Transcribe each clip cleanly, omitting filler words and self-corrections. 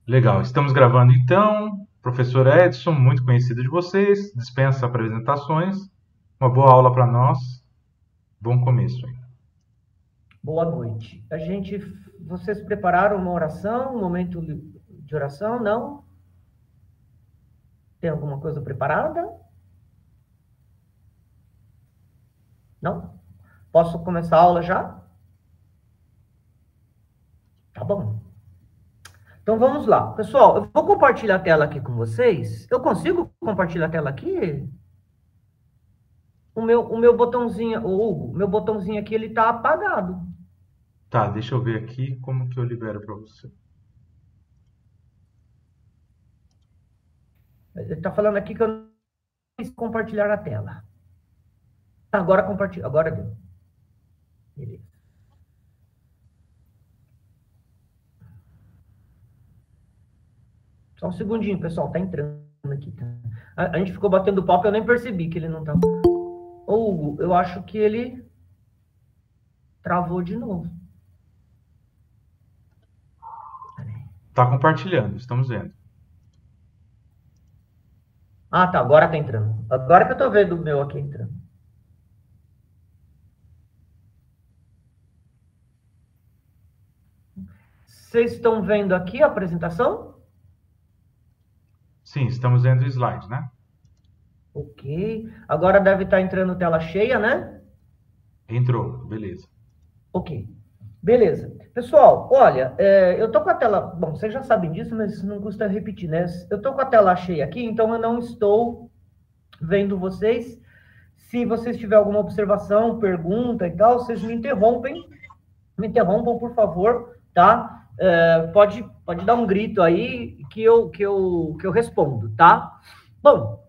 Legal, estamos gravando então. Professor Edson, muito conhecido de vocês, dispensa apresentações. Uma boa aula para nós. Bom começo aí. Boa noite. Vocês prepararam uma oração, um momento de oração? Não? Tem alguma coisa preparada? Não? Posso começar a aula já? Tá bom. Então vamos lá. Pessoal, eu vou compartilhar a tela aqui com vocês. Eu consigo compartilhar a tela aqui? O meu botãozinho, o Hugo, meu botãozinho aqui, ele tá apagado. Tá, deixa eu ver aqui como que eu libero para você. Ele tá falando aqui que eu não quis compartilhar a tela. Agora compartilha, agora deu. Beleza. Só um segundinho, pessoal, tá entrando aqui. Tá? A gente ficou batendo papo, eu nem percebi que ele não tá. Ô, Hugo, eu acho que ele travou de novo. Tá compartilhando, estamos vendo. Ah, tá, agora tá entrando. Agora que eu tô vendo o meu aqui entrando. Vocês estão vendo aqui a apresentação? Sim, estamos vendo o slide, né? Ok. Agora deve estar entrando tela cheia, né? Entrou, beleza. Ok. Beleza. Pessoal, olha, eu tô com a tela... Bom, vocês já sabem disso, mas não custa repetir, né? Eu tô com a tela cheia aqui, então eu não estou vendo vocês. Se vocês tiverem alguma observação, pergunta e tal, vocês me interrompem. Me interrompam, por favor, tá? Pode dar um grito aí que eu respondo, tá? Bom,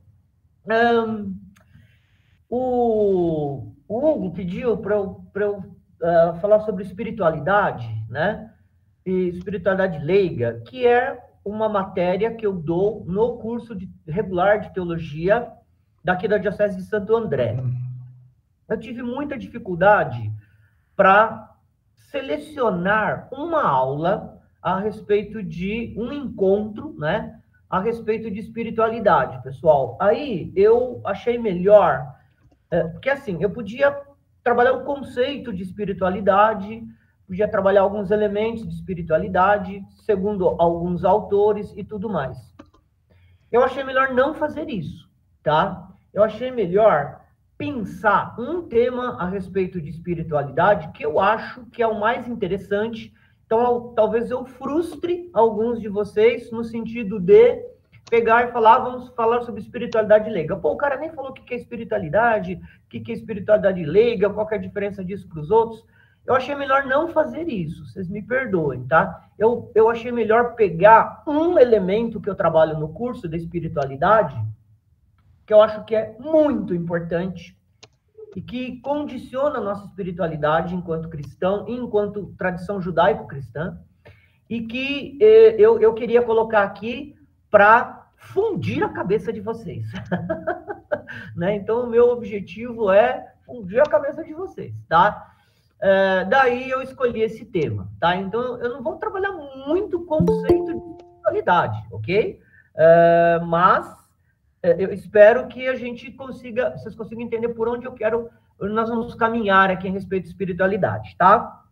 o Hugo pediu para eu falar sobre espiritualidade, né? E espiritualidade leiga, que é uma matéria que eu dou no curso regular de teologia daqui da Diocese de Santo André. Eu tive muita dificuldade para selecionar uma aula a respeito de um encontro, né? A respeito de espiritualidade, pessoal. Aí eu achei melhor, porque assim, eu podia trabalhar o conceito de espiritualidade, podia trabalhar alguns elementos de espiritualidade, segundo alguns autores e tudo mais. Eu achei melhor não fazer isso, tá? Eu achei melhor pensar um tema a respeito de espiritualidade que eu acho que é o mais interessante. Então, talvez eu frustre alguns de vocês no sentido de pegar e falar, vamos falar sobre espiritualidade leiga. Pô, o cara nem falou o que é espiritualidade, o que é espiritualidade leiga, qual é a diferença disso para os outros. Eu achei melhor não fazer isso, vocês me perdoem, tá? Eu achei melhor pegar um elemento que eu trabalho no curso da espiritualidade, que eu acho que é muito importante e que condiciona a nossa espiritualidade enquanto cristão, enquanto tradição judaico-cristã, e que eu queria colocar aqui para fundir a cabeça de vocês. Né? Então, o meu objetivo é fundir a cabeça de vocês, tá? Daí eu escolhi esse tema, tá? Então, eu não vou trabalhar muito conceito de espiritualidade, ok? Mas eu espero que a gente consiga, vocês consigam entender por onde nós vamos caminhar aqui a respeito de espiritualidade, tá?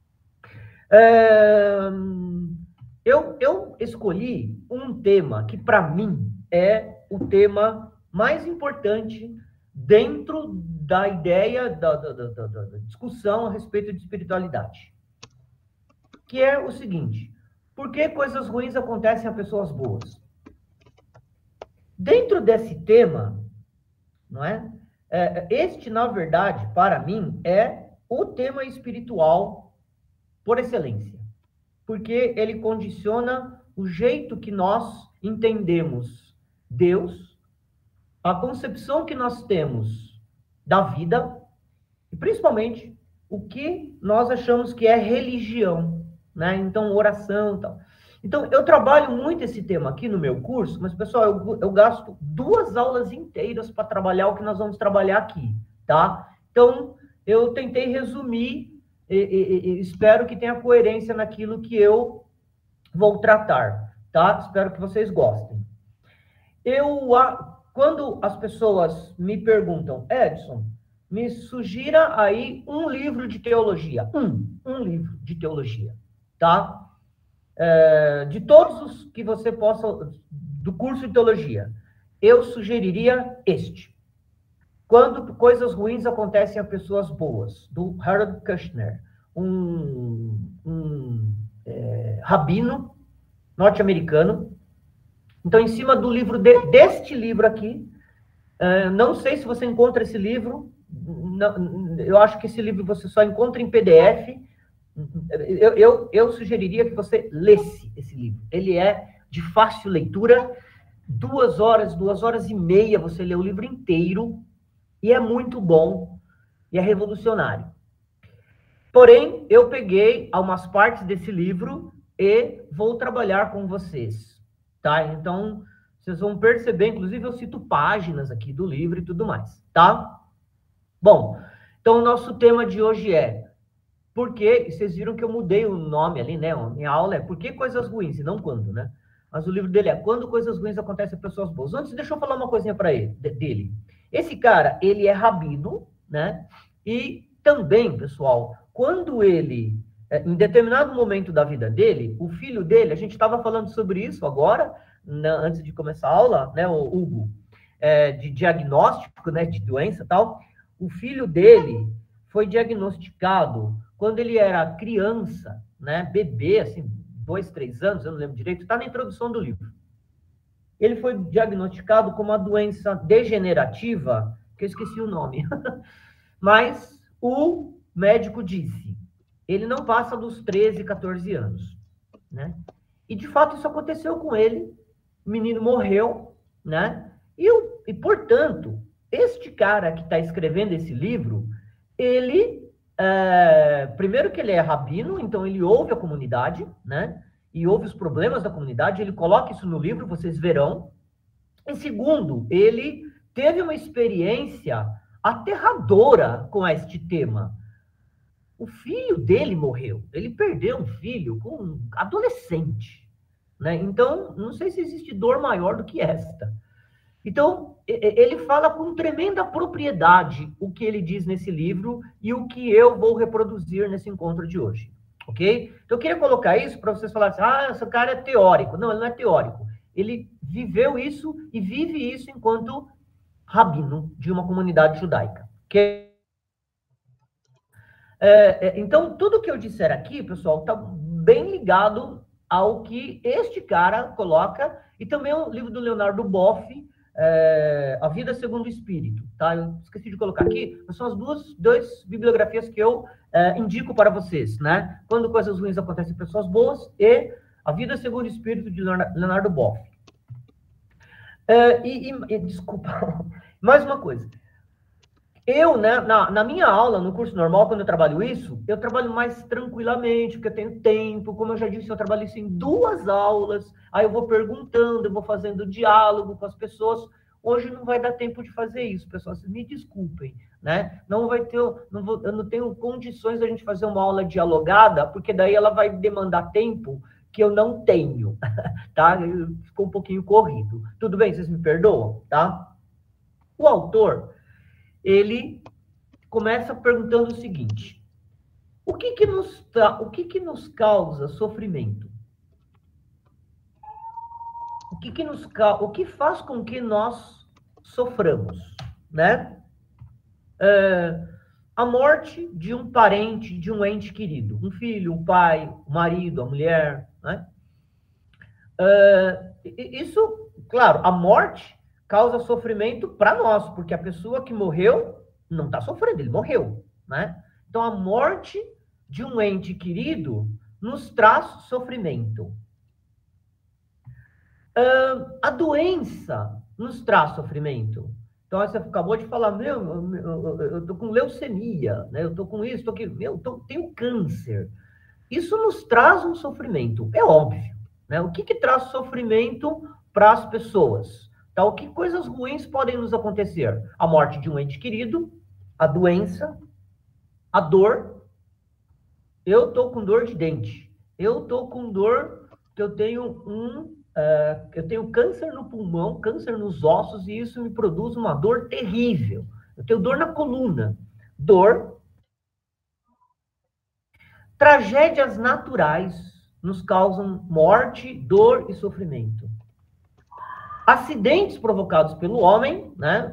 Eu escolhi um tema que, para mim, é o tema mais importante dentro da ideia da discussão a respeito de espiritualidade, que é o seguinte: por que coisas ruins acontecem a pessoas boas? Dentro desse tema, não é? Este, na verdade, para mim, é o tema espiritual por excelência, porque ele condiciona o jeito que nós entendemos Deus, a concepção que nós temos da vida e principalmente o que nós achamos que é religião, né? Então, oração e tal. Então, eu trabalho muito esse tema aqui no meu curso, mas, pessoal, eu gasto 2 aulas inteiras para trabalhar o que nós vamos trabalhar aqui, tá? Então, eu tentei resumir e espero que tenha coerência naquilo que eu vou tratar, tá? Espero que vocês gostem. Quando as pessoas me perguntam, Edson, me sugira aí um livro de teologia. Um livro de teologia, tá? De todos os que você possa, do curso de teologia, eu sugeriria este. Quando coisas ruins acontecem a pessoas boas, do Harold Kushner, um rabino norte-americano. Então, em cima do livro, deste livro aqui, não sei se você encontra esse livro, eu acho que esse livro você só encontra em PDF. Eu sugeriria que você lesse esse livro. Ele é de fácil leitura, 2 horas e meia, você lê o livro inteiro, e é muito bom, e é revolucionário. Porém, eu peguei algumas partes desse livro e vou trabalhar com vocês, tá? Então, vocês vão perceber, inclusive eu cito páginas aqui do livro e tudo mais, tá? Bom, então o nosso tema de hoje é por que, vocês viram que eu mudei o nome ali, né? Minha aula é Por que coisas ruins, e não quando, né? Mas o livro dele é Quando coisas ruins acontecem a pessoas boas. Antes, deixa eu falar uma coisinha para ele, dele. Esse cara, ele é rabino, né? E também, pessoal, quando ele, em determinado momento da vida dele, o filho dele, a gente estava falando sobre isso agora, antes de começar a aula, né, o Hugo, de diagnóstico, né, de doença e tal, o filho dele foi diagnosticado quando ele era criança, né, bebê, assim, 2, 3 anos, eu não lembro direito, está na introdução do livro. Ele foi diagnosticado com uma doença degenerativa, que eu esqueci o nome, mas o médico disse, ele não passa dos 13, 14 anos, né? E, de fato, isso aconteceu com ele, o menino morreu, né? E portanto, este cara que está escrevendo esse livro, ele, primeiro que ele é rabino, então ele ouve a comunidade, né? E ouve os problemas da comunidade, ele coloca isso no livro, vocês verão. E segundo, ele teve uma experiência aterradora com este tema. O filho dele morreu, ele perdeu um filho com um adolescente, né? Então, não sei se existe dor maior do que esta. Então, ele fala com tremenda propriedade o que ele diz nesse livro e o que eu vou reproduzir nesse encontro de hoje, ok? Então, eu queria colocar isso para vocês falarem assim, esse cara é teórico. Não, ele não é teórico. Ele viveu isso e vive isso enquanto rabino de uma comunidade judaica. Okay? Então, tudo que eu disser aqui, pessoal, está bem ligado ao que este cara coloca, e também o livro do Leonardo Boff, A Vida Segundo o Espírito, tá? Eu esqueci de colocar aqui, mas são as duas bibliografias que eu indico para vocês, né? Quando coisas ruins acontecem em pessoas boas e A Vida Segundo o Espírito, de Leonardo Boff. Desculpa, mais uma coisa. Eu, né, na minha aula, no curso normal, quando eu trabalho isso, eu trabalho mais tranquilamente, porque eu tenho tempo. Como eu já disse, eu trabalho isso em 2 aulas, aí eu vou perguntando, eu vou fazendo diálogo com as pessoas. Hoje não vai dar tempo de fazer isso, pessoal, vocês me desculpem, né? Não vai ter, eu não tenho condições da gente fazer uma aula dialogada, porque daí ela vai demandar tempo que eu não tenho, tá? Ficou um pouquinho corrido. Tudo bem, vocês me perdoam, tá? O autor, ele começa perguntando o seguinte, o que nos causa sofrimento? O que faz com que nós soframos, né? A morte de um parente, de um ente querido, um filho, um pai, o marido, a mulher, né? Isso, claro, a morte causa sofrimento para nós, porque a pessoa que morreu não está sofrendo, ele morreu, né? Então, a morte de um ente querido nos traz sofrimento. A doença nos traz sofrimento. Então, você acabou de falar, eu estou com leucemia, né? Eu estou com isso, estou aqui, tenho câncer. Isso nos traz um sofrimento, é óbvio, né? O que traz sofrimento para as pessoas? Então, que coisas ruins podem nos acontecer? A morte de um ente querido, a doença, a dor. Eu estou com dor de dente. Eu estou com dor que eu tenho eu tenho câncer no pulmão, câncer nos ossos, e isso me produz uma dor terrível. Eu tenho dor na coluna, dor. Tragédias naturais nos causam morte, dor e sofrimento. Acidentes provocados pelo homem, né?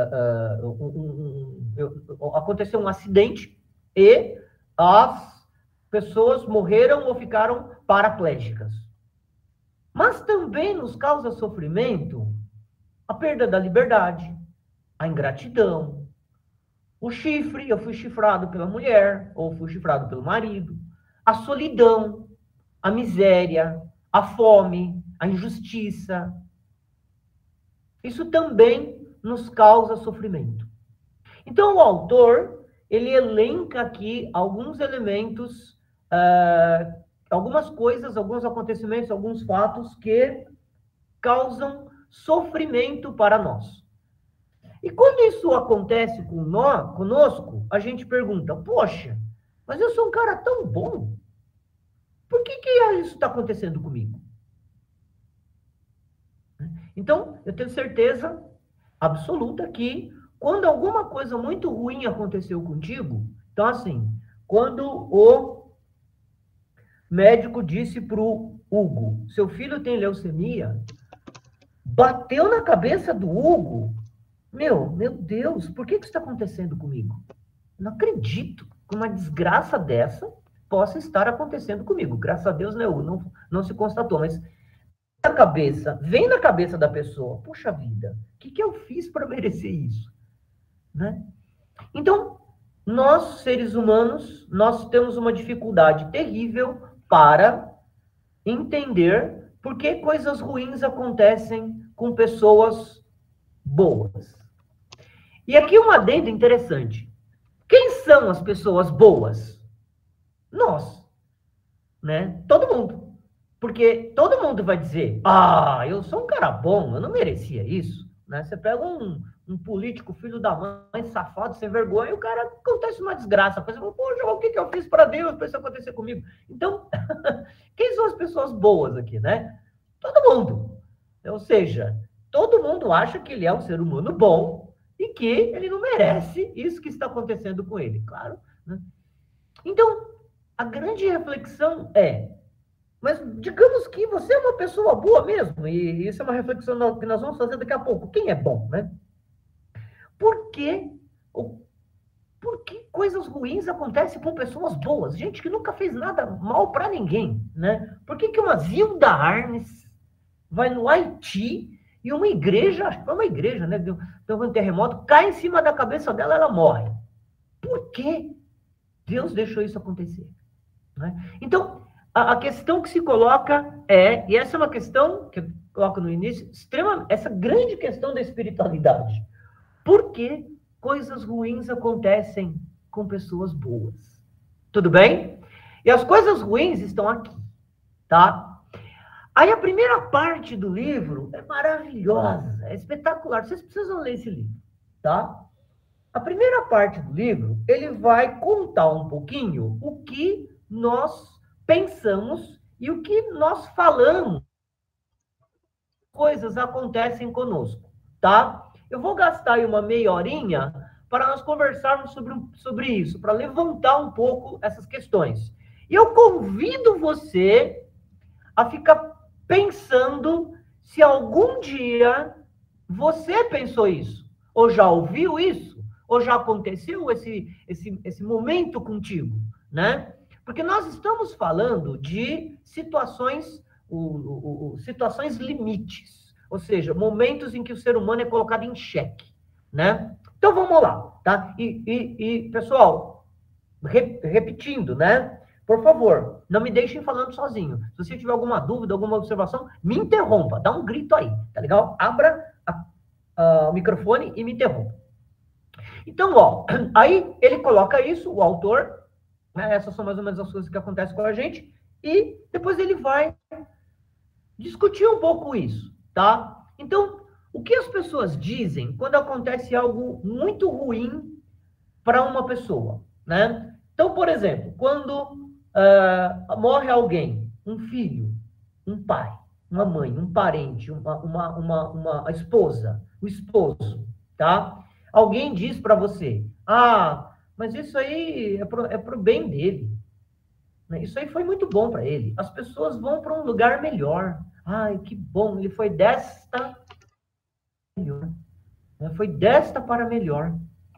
Aconteceu um acidente e as pessoas morreram ou ficaram paraplégicas. Mas também nos causa sofrimento a perda da liberdade, a ingratidão, o chifre, eu fui chifrado pela mulher, ou fui chifrado pelo marido, a solidão, a miséria, a fome, a injustiça. Isso também nos causa sofrimento. Então, o autor, ele elenca aqui alguns elementos, algumas coisas, alguns acontecimentos, alguns fatos que causam sofrimento para nós. E quando isso acontece conosco, a gente pergunta, poxa, mas eu sou um cara tão bom, por que isso está acontecendo comigo? Então, eu tenho certeza absoluta que quando alguma coisa muito ruim aconteceu contigo, então assim, quando o médico disse para o Hugo, seu filho tem leucemia, bateu na cabeça do Hugo, meu Deus, por que isso está acontecendo comigo? Não acredito que uma desgraça dessa possa estar acontecendo comigo. Graças a Deus, né, Hugo? Não se constatou, mas vem na cabeça da pessoa, puxa vida, o que eu fiz para merecer isso? Né? Então, nós, seres humanos, nós temos uma dificuldade terrível para entender por que coisas ruins acontecem com pessoas boas. E aqui um adendo interessante. Quem são as pessoas boas? Nós, né? Todo mundo. Porque todo mundo vai dizer, eu sou um cara bom, eu não merecia isso. Né? Você pega um político, filho da mãe, safado, sem vergonha, e o cara acontece uma desgraça. Poxa, o que eu fiz para Deus para isso acontecer comigo? Então, quem são as pessoas boas aqui, né? Todo mundo. Ou seja, todo mundo acha que ele é um ser humano bom e que ele não merece isso que está acontecendo com ele, claro. Né? Então, a grande reflexão mas digamos que você é uma pessoa boa mesmo, e isso é uma reflexão que nós vamos fazer daqui a pouco. Quem é bom, né? Por que coisas ruins acontecem com pessoas boas? Gente que nunca fez nada mal para ninguém, né? Por que uma Zilda Arnes vai no Haiti e uma igreja, acho que foi uma igreja, né? Deu um terremoto, cai em cima da cabeça dela, ela morre. Por que Deus deixou isso acontecer? Né? Então, a questão que se coloca e essa é uma questão que eu coloco no início, essa grande questão da espiritualidade. Por que coisas ruins acontecem com pessoas boas? Tudo bem? E as coisas ruins estão aqui, tá? Aí a primeira parte do livro é maravilhosa, é espetacular. Vocês precisam ler esse livro, tá? A primeira parte do livro, ele vai contar um pouquinho o que nós pensamos e o que nós falamos. Coisas acontecem conosco, tá? Eu vou gastar aí uma meia horinha para nós conversarmos sobre isso, para levantar um pouco essas questões. E eu convido você a ficar pensando se algum dia você pensou isso, ou já ouviu isso, ou já aconteceu esse momento contigo, né? Porque nós estamos falando de situações limites, ou seja, momentos em que o ser humano é colocado em xeque, né? Então vamos lá, tá? E pessoal, repetindo, né? Por favor, não me deixem falando sozinho. Se você tiver alguma dúvida, alguma observação, me interrompa, dá um grito aí, tá legal? Abra o microfone e me interrompa. Então, aí ele coloca isso, o autor, né? Essas são mais ou menos as coisas que acontecem com a gente, e depois ele vai discutir um pouco isso, tá? Então, o que as pessoas dizem quando acontece algo muito ruim para uma pessoa, né? Então, por exemplo, quando morre alguém, um filho, um pai, uma mãe, um parente, uma esposa, o esposo, tá? Alguém diz para você, mas isso aí é pro bem dele, né? Isso aí foi muito bom para ele. As pessoas vão para um lugar melhor. Ai, que bom, ele foi desta melhor, né? Foi desta para melhor.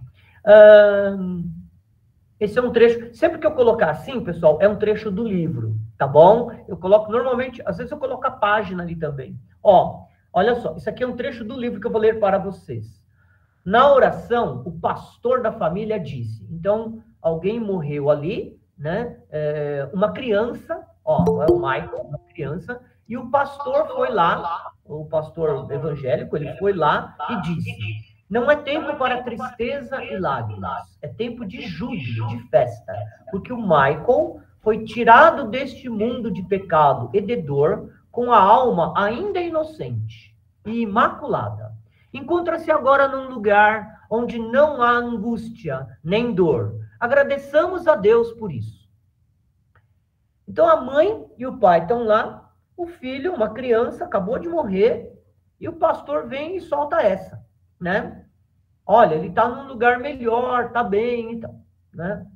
Esse é um trecho, sempre que eu colocar assim, pessoal, é um trecho do livro, tá bom? Eu coloco normalmente, às vezes eu coloco a página ali também. Ó, olha só, isso aqui é um trecho do livro que eu vou ler para vocês. Na oração, o pastor da família disse, então, alguém morreu ali, né? Uma criança, ó, é o Michael, uma criança, e o pastor foi lá, o pastor evangélico, ele foi lá e disse, não é tempo para tristeza e lágrimas, é tempo de júbilo, de festa, porque o Michael foi tirado deste mundo de pecado e de dor com a alma ainda inocente e imaculada. Encontra-se agora num lugar onde não há angústia nem dor. Agradeçamos a Deus por isso. Então a mãe e o pai estão lá, o filho, uma criança, acabou de morrer, e o pastor vem e solta essa, né? Olha, ele está num lugar melhor, está bem, então, né?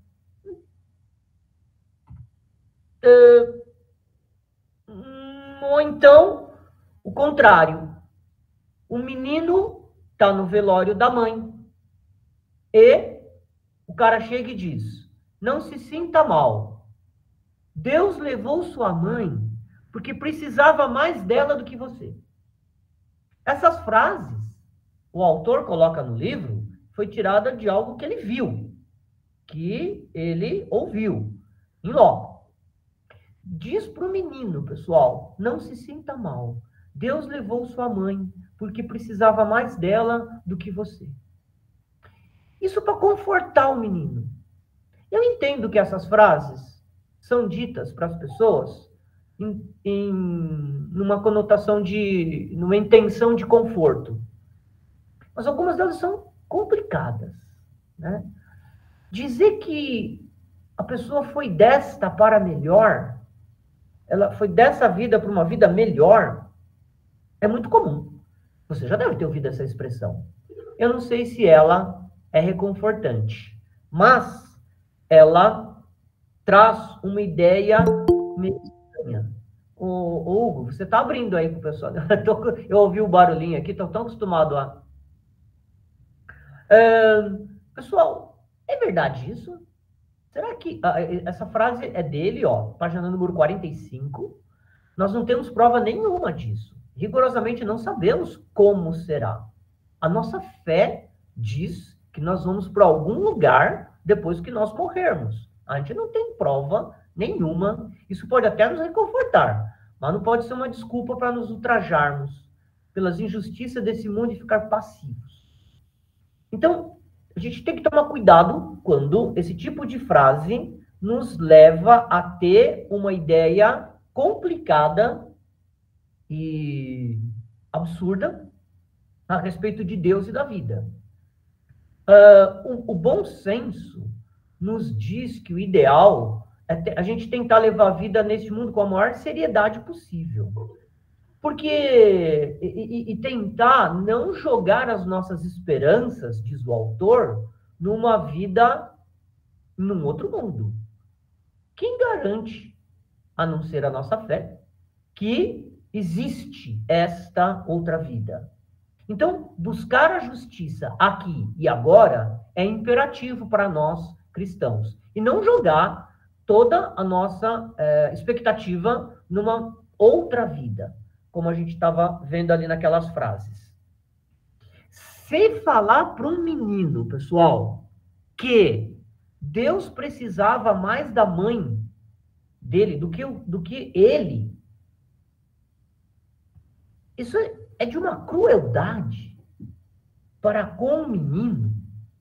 Ou então, o contrário. O menino está no velório da mãe e o cara chega e diz, não se sinta mal. Deus levou sua mãe porque precisava mais dela do que você. Essas frases, o autor coloca no livro, foi tirada de algo que ele viu, que ele ouviu, em loco. Diz para o menino, pessoal, não se sinta mal. Deus levou sua mãe porque precisava mais dela do que você. Isso para confortar o menino. Eu entendo que essas frases são ditas para as pessoas numa conotação numa intenção de conforto. Mas algumas delas são complicadas, né? Dizer que a pessoa foi desta para melhor, ela foi dessa vida para uma vida melhor, é muito comum. Você já deve ter ouvido essa expressão. Eu não sei se ela é reconfortante, mas ela traz uma ideia meio estranha. Ô, Hugo, você está abrindo aí para o pessoal. Eu ouvi o barulhinho aqui, estou tão acostumado a... Pessoal, é verdade isso? Será que essa frase é dele, ó, página número 45? Nós não temos prova nenhuma disso. Rigorosamente não sabemos como será. A nossa fé diz que nós vamos para algum lugar depois que nós morrermos. A gente não tem prova nenhuma. Isso pode até nos reconfortar, mas não pode ser uma desculpa para nos ultrajarmos pelas injustiças desse mundo e ficar passivos. Então, a gente tem que tomar cuidado quando esse tipo de frase nos leva a ter uma ideia complicada e absurda a respeito de Deus e da vida. O bom senso nos diz que o ideal é a gente tentar levar a vida nesse mundo com a maior seriedade possível. Porque, e tentar não jogar as nossas esperanças, diz o autor, numa vida num outro mundo. Quem garante, a não ser a nossa fé, que existe esta outra vida? Então, buscar a justiça aqui e agora é imperativo para nós cristãos. E não jogar toda a nossa expectativa numa outra vida, como a gente estava vendo ali naquelas frases. Se falar para um menino, pessoal, que Deus precisava mais da mãe dele do que ele, isso é de uma crueldade para com o menino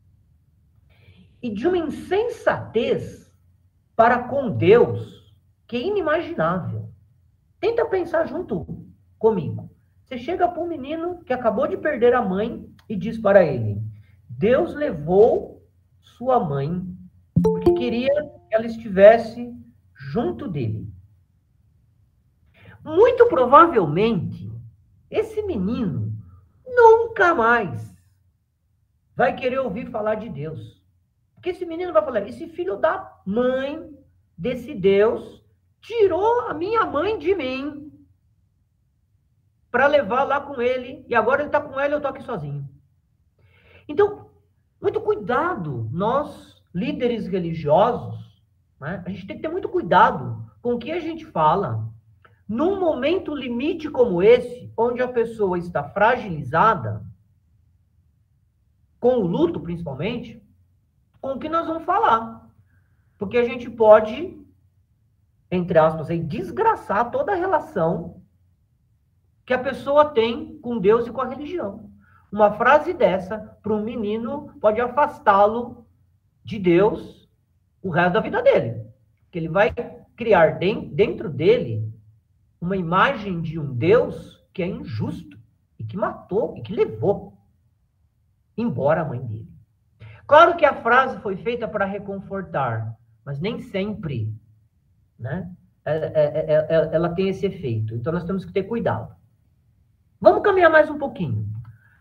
e de uma insensatez para com Deus que é inimaginável. Tenta pensar junto comigo. Você chega para um menino que acabou de perder a mãe e diz para ele, Deus levou sua mãe porque queria que ela estivesse junto dele. Muito provavelmente, esse menino nunca mais vai querer ouvir falar de Deus. Porque esse menino vai falar, esse filho da mãe desse Deus tirou a minha mãe de mim para levar lá com ele, e agora ele está com ela e eu estou aqui sozinho. Então, muito cuidado, nós, líderes religiosos, né, a gente tem que ter muito cuidado com o que a gente fala. Num momento limite como esse, onde a pessoa está fragilizada, com o luto principalmente, com o que nós vamos falar. Porque a gente pode, entre aspas, aí, desgraçar toda a relação que a pessoa tem com Deus e com a religião. Uma frase dessa, para um menino, pode afastá-lo de Deus o resto da vida dele. Porque ele vai criar dentro dele uma imagem de um Deus que é injusto e que matou e que levou embora a mãe dele. Claro que a frase foi feita para reconfortar, mas nem sempre, né, ela tem esse efeito. Então nós temos que ter cuidado. Vamos caminhar mais um pouquinho.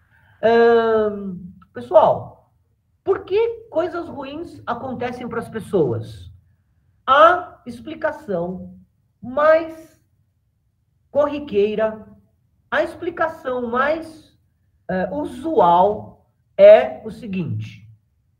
Pessoal, por que coisas ruins acontecem para as pessoas? A explicação mais corriqueira, a explicação mais usual é o seguinte: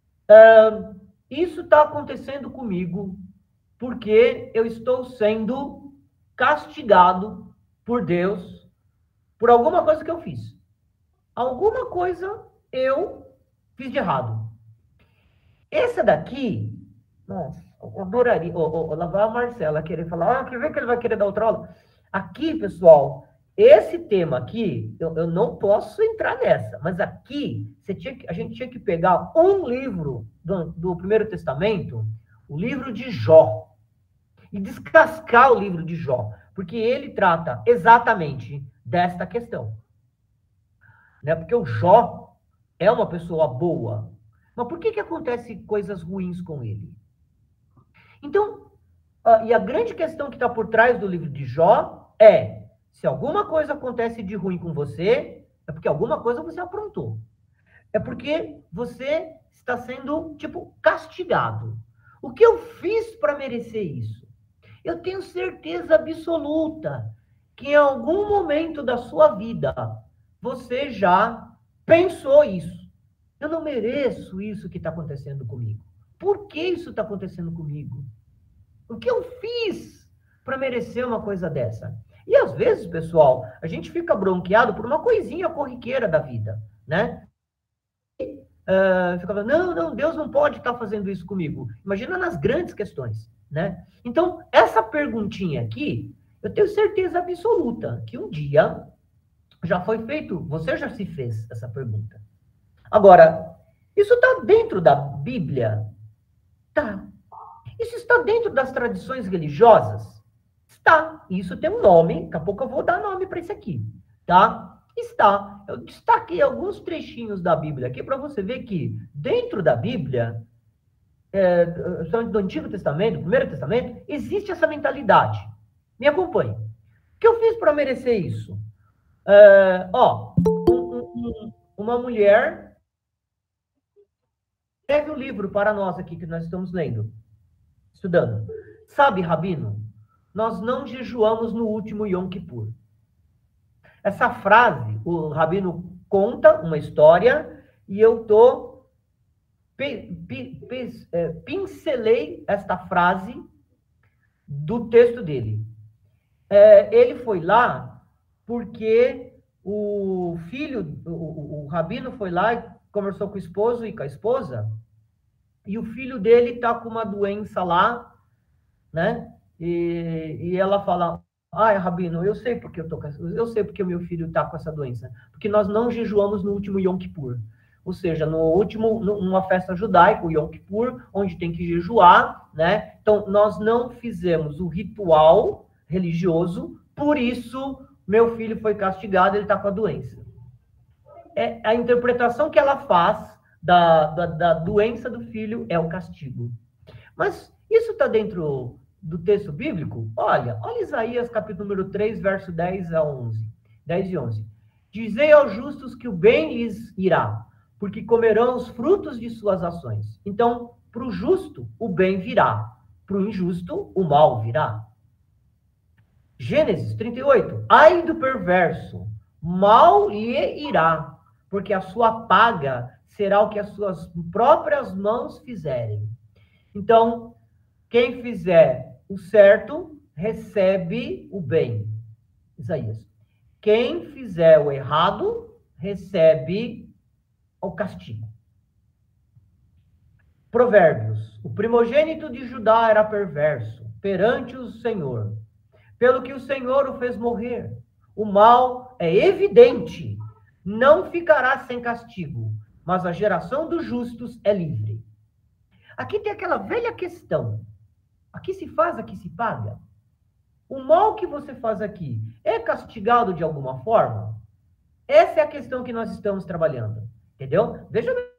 isso está acontecendo comigo porque eu estou sendo castigado por Deus por alguma coisa que eu fiz. Alguma coisa eu fiz de errado. Essa daqui, nossa, eu adoraria. Lá vai a Marcela querer falar, quer ver que ele vai querer dar outra aula? Aqui, pessoal, esse tema aqui, eu não posso entrar nessa, mas aqui a gente tinha que pegar um livro do Primeiro Testamento, o livro de Jó, e descascar o livro de Jó, porque ele trata exatamente desta questão. Né? Porque o Jó é uma pessoa boa, mas por que acontece coisas ruins com ele? Então, e a grande questão que está por trás do livro de Jó é: se alguma coisa acontece de ruim com você, é porque alguma coisa você aprontou. É porque você está sendo, tipo, castigado. O que eu fiz para merecer isso? Eu tenho certeza absoluta que em algum momento da sua vida você já pensou isso. Eu não mereço isso que está acontecendo comigo. Por que isso está acontecendo comigo? O que eu fiz para merecer uma coisa dessa? E às vezes, pessoal, a gente fica bronqueado por uma coisinha corriqueira da vida, né? Fica falando, não, Deus não pode estar fazendo isso comigo. Imagina nas grandes questões, né? Então, essa perguntinha aqui, eu tenho certeza absoluta que um dia já foi feito, você já se fez essa pergunta. Agora, isso está dentro da Bíblia? Tá. Isso está dentro das tradições religiosas? Está. Isso tem um nome, daqui a pouco eu vou dar nome para isso aqui, tá? Está. Eu destaquei alguns trechinhos da Bíblia aqui para você ver que dentro da Bíblia, do Antigo Testamento, do Primeiro Testamento, existe essa mentalidade. Me acompanhe. O que eu fiz para merecer isso? Uma mulher escreve um livro para nós aqui que nós estamos lendo, estudando. Sabe, Rabino, nós não jejuamos no último Yom Kippur. Essa frase, o Rabino conta uma história e eu pincelei esta frase do texto dele. Ele foi lá porque o filho, o Rabino foi lá e conversou com o esposo e com a esposa, e o filho dele está com uma doença lá, né? E ela fala: Rabino, eu sei porque eu sei porque o meu filho está com essa doença, porque nós não jejuamos no último Yom Kippur. Ou seja, numa festa judaica, o Yom Kippur, onde tem que jejuar, né? Então, nós não fizemos o ritual religioso, por isso meu filho foi castigado, ele está com a doença. A interpretação que ela faz da doença do filho é o castigo. Mas isso está dentro do texto bíblico? Olha Isaías capítulo número 3, verso 10 a 11. 10 e 11. Dizei aos justos que o bem lhes irá, porque comerão os frutos de suas ações. Então, para o justo, o bem virá. Para o injusto, o mal virá. Gênesis 38. Ai do perverso, mal lhe irá, porque a sua paga será o que as suas próprias mãos fizerem. Então, quem fizer o certo, recebe o bem. Isaías. Quem fizer o errado, recebe o castigo. Provérbios. O primogênito de Judá era perverso perante o Senhor, pelo que o Senhor o fez morrer. O mal é evidente, não ficará sem castigo, mas a geração dos justos é livre. Aqui tem aquela velha questão. Aqui se faz, aqui se paga. O mal que você faz aqui é castigado de alguma forma? Essa é a questão que nós estamos trabalhando. Entendeu? Veja bem.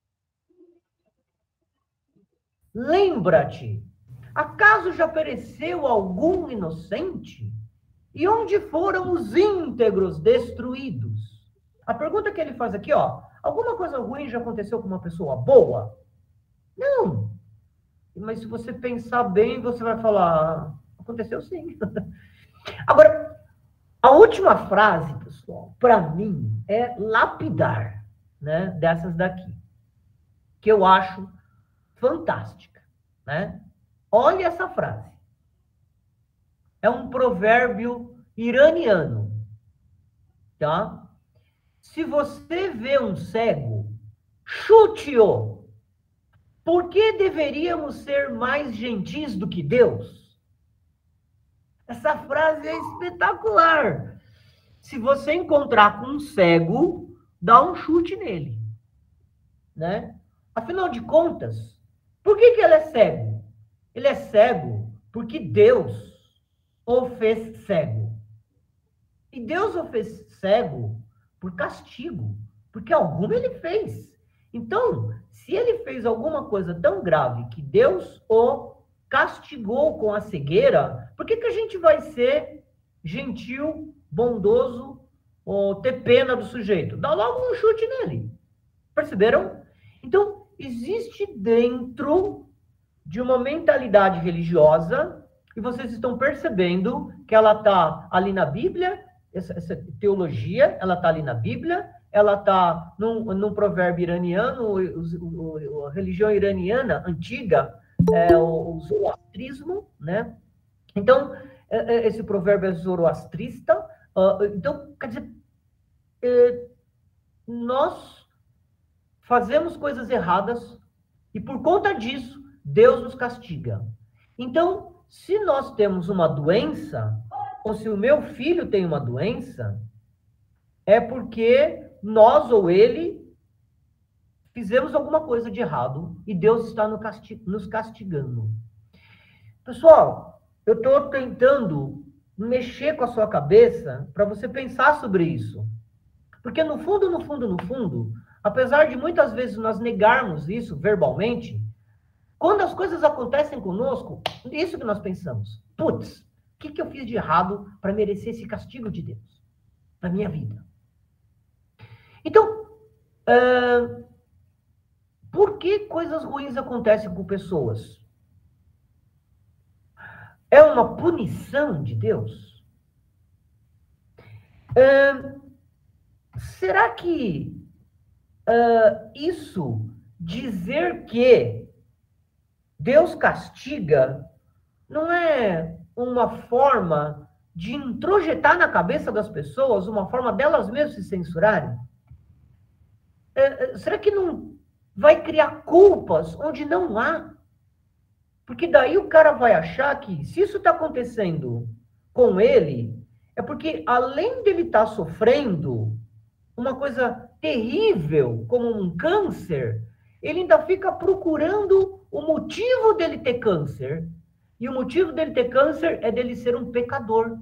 Lembra-te, acaso já pereceu algum inocente? E onde foram os íntegros destruídos? A pergunta que ele faz aqui, alguma coisa ruim já aconteceu com uma pessoa boa? Não. Mas se você pensar bem, você vai falar, aconteceu sim. Agora, a última frase, pessoal, para mim, é lapidar, né, dessas daqui, que eu acho fantástica, né? Olha essa frase. É um provérbio iraniano, tá? Se você vê um cego, chute-o. Por que deveríamos ser mais gentis do que Deus? Essa frase é espetacular. Se você encontrar com um cego, dá um chute nele, né? Afinal de contas, por que ele é cego? Ele é cego porque Deus o fez cego. E Deus o fez cego por castigo, porque alguma ele fez. Então, se ele fez alguma coisa tão grave que Deus o castigou com a cegueira, por que a gente vai ser gentil, bondoso, ou ter pena do sujeito? Dá logo um chute nele. Perceberam? Então, existe dentro de uma mentalidade religiosa, e vocês estão percebendo que ela está ali na Bíblia, essa teologia, ela está ali na Bíblia, ela está num provérbio iraniano, a religião iraniana antiga, o zoroastrismo, né? Então, esse provérbio é zoroastrista. Então, quer dizer, nós fazemos coisas erradas e por conta disso, Deus nos castiga. Então, se nós temos uma doença, ou se o meu filho tem uma doença, é porque nós ou ele fizemos alguma coisa de errado e Deus está nos castigando. Pessoal, eu estou tentando mexer com a sua cabeça para você pensar sobre isso. Porque no fundo, apesar de muitas vezes nós negarmos isso verbalmente, quando as coisas acontecem conosco, isso que nós pensamos. Putz, o que eu fiz de errado para merecer esse castigo de Deus na minha vida? Então, por que coisas ruins acontecem com pessoas? É uma punição de Deus? Será que isso dizer que Deus castiga não é uma forma de introjetar na cabeça das pessoas, uma forma delas mesmas se censurarem? Será que não vai criar culpas onde não há? Porque daí o cara vai achar que, se isso está acontecendo com ele, é porque, além dele estar sofrendo uma coisa terrível, como um câncer, ele ainda fica procurando o motivo dele ter câncer. E o motivo dele ter câncer é dele ser um pecador.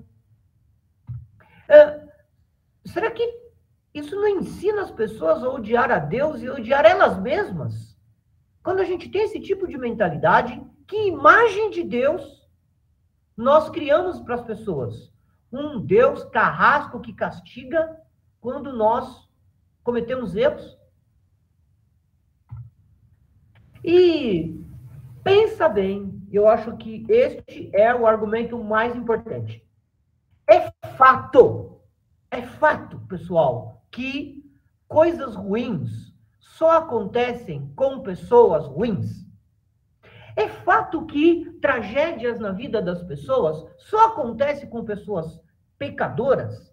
Será que isso não ensina as pessoas a odiar a Deus e odiar elas mesmas? Quando a gente tem esse tipo de mentalidade, que imagem de Deus Nós criamos para as pessoas um Deus carrasco que castiga quando nós cometemos erros. E pensa bem, eu acho que este é o argumento mais importante. É fato, pessoal, que coisas ruins só acontecem com pessoas ruins. É fato que tragédias na vida das pessoas só acontecem com pessoas pecadoras.